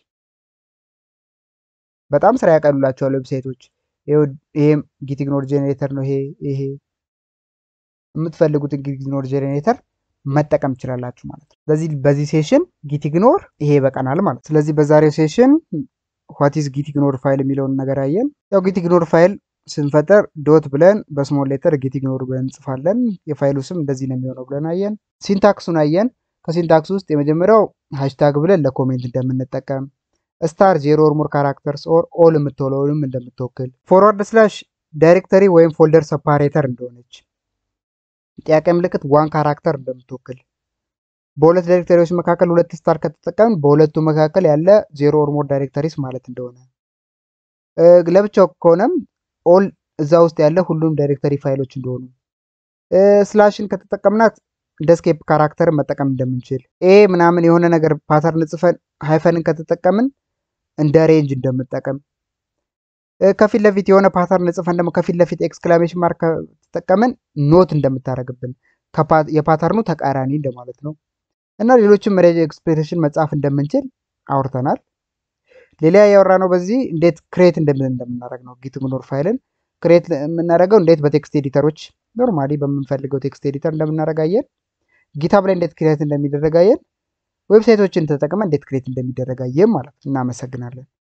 በጣም ስራ ያቀሉላችኋል ዌብሳይቶች። ይሄም ጊት ኢግኖር ጄኔሬተር ነው። ይሄ ይሄ የምትፈልጉትን ጊት ኢግኖር ጄኔሬተር መጠቀም ትችላላችሁ ማለት ነው። ስለዚህ በዚህ ሴሽን ጊት ኢግኖር ይሄ ይበቃናል ማለት። ስለዚህ በዛሬው ሴሽን ዋት ኢዝ ጊት ኢግኖር ፋይል የሚለውን ነገር አየን። ያው ጊት ኢግኖር ፋይል ስንፈጠር ዶት ብለን በስሞል ሌተር ጊት ኢግኖር ብለን እንጽፋለን። የፋይሉ ስም እንደዚህ ነው የሚሆነው ብለን አየን። ሲንታክሱን አየን። ከሲንታክስ ውስጥ የመጀመሪያው ሃሽታግ ብለን ለኮሜንት እንደምንጠቀም፣ ስታር ዜሮ ኦር ሞር ካራክተርስ ኦር ኦል የምትወለውንም እንደምትወክል፣ ፎርዋርድ ስላሽ ዳይሬክተሪ ወይም ፎልደር ሰፓሬተር እንደሆነች፣ ጥያቄ ምልክት ዋን ካራክተር እንደምትወክል፣ በሁለት ዳይሬክተሪዎች መካከል ሁለት ስታር ከተጠቀምን በሁለቱ መካከል ያለ ዜሮ ኦር ሞር ዳይሬክተሪስ ማለት እንደሆነ፣ ለብቻው ከሆነም ኦል እዛ ውስጥ ያለ ሁሉም ዳይሬክተሪ ፋይሎች እንደሆኑ፣ ስላሽን ከተጠቀምናት እንደ ስኬፕ ካራክተርን መጠቀም እንደምንችል፣ ኤ ምናምን የሆነ ነገር ፓተርን ጽፈን ሃይፈንን ከተጠቀምን እንደ ሬንጅ እንደምንጠቀም፣ ከፊት ለፊት የሆነ ፓተርን ጽፈን ደግሞ ከፊት ለፊት ኤክስክላሜሽን ማርክ ከተጠቀምን ኖት እንደምታደርግብን የፓተርኑ ተቃራኒ እንደማለት ነው። እና ሌሎችም ሬንጅ ኤክስፕሬሽን መጻፍ እንደምንችል አውርተናል። ሌላ ያወራነው በዚህ እንዴት ክሬት እንደምናደርግ ነው። ጊት ኢግኖር ፋይልን ክሬት የምናደርገው እንዴት በቴክስት ኤዲተሮች ኖርማሊ በምንፈልገው ቴክስት ኤዲተር እንደምናደርጋየን፣ ጊታብ ላይ እንዴት ክሬት እንደሚደረጋየን፣ ዌብሳይቶችን ተጠቅመን እንዴት ክሬት እንደሚደረጋየን ማለት ነው። እናመሰግናለን።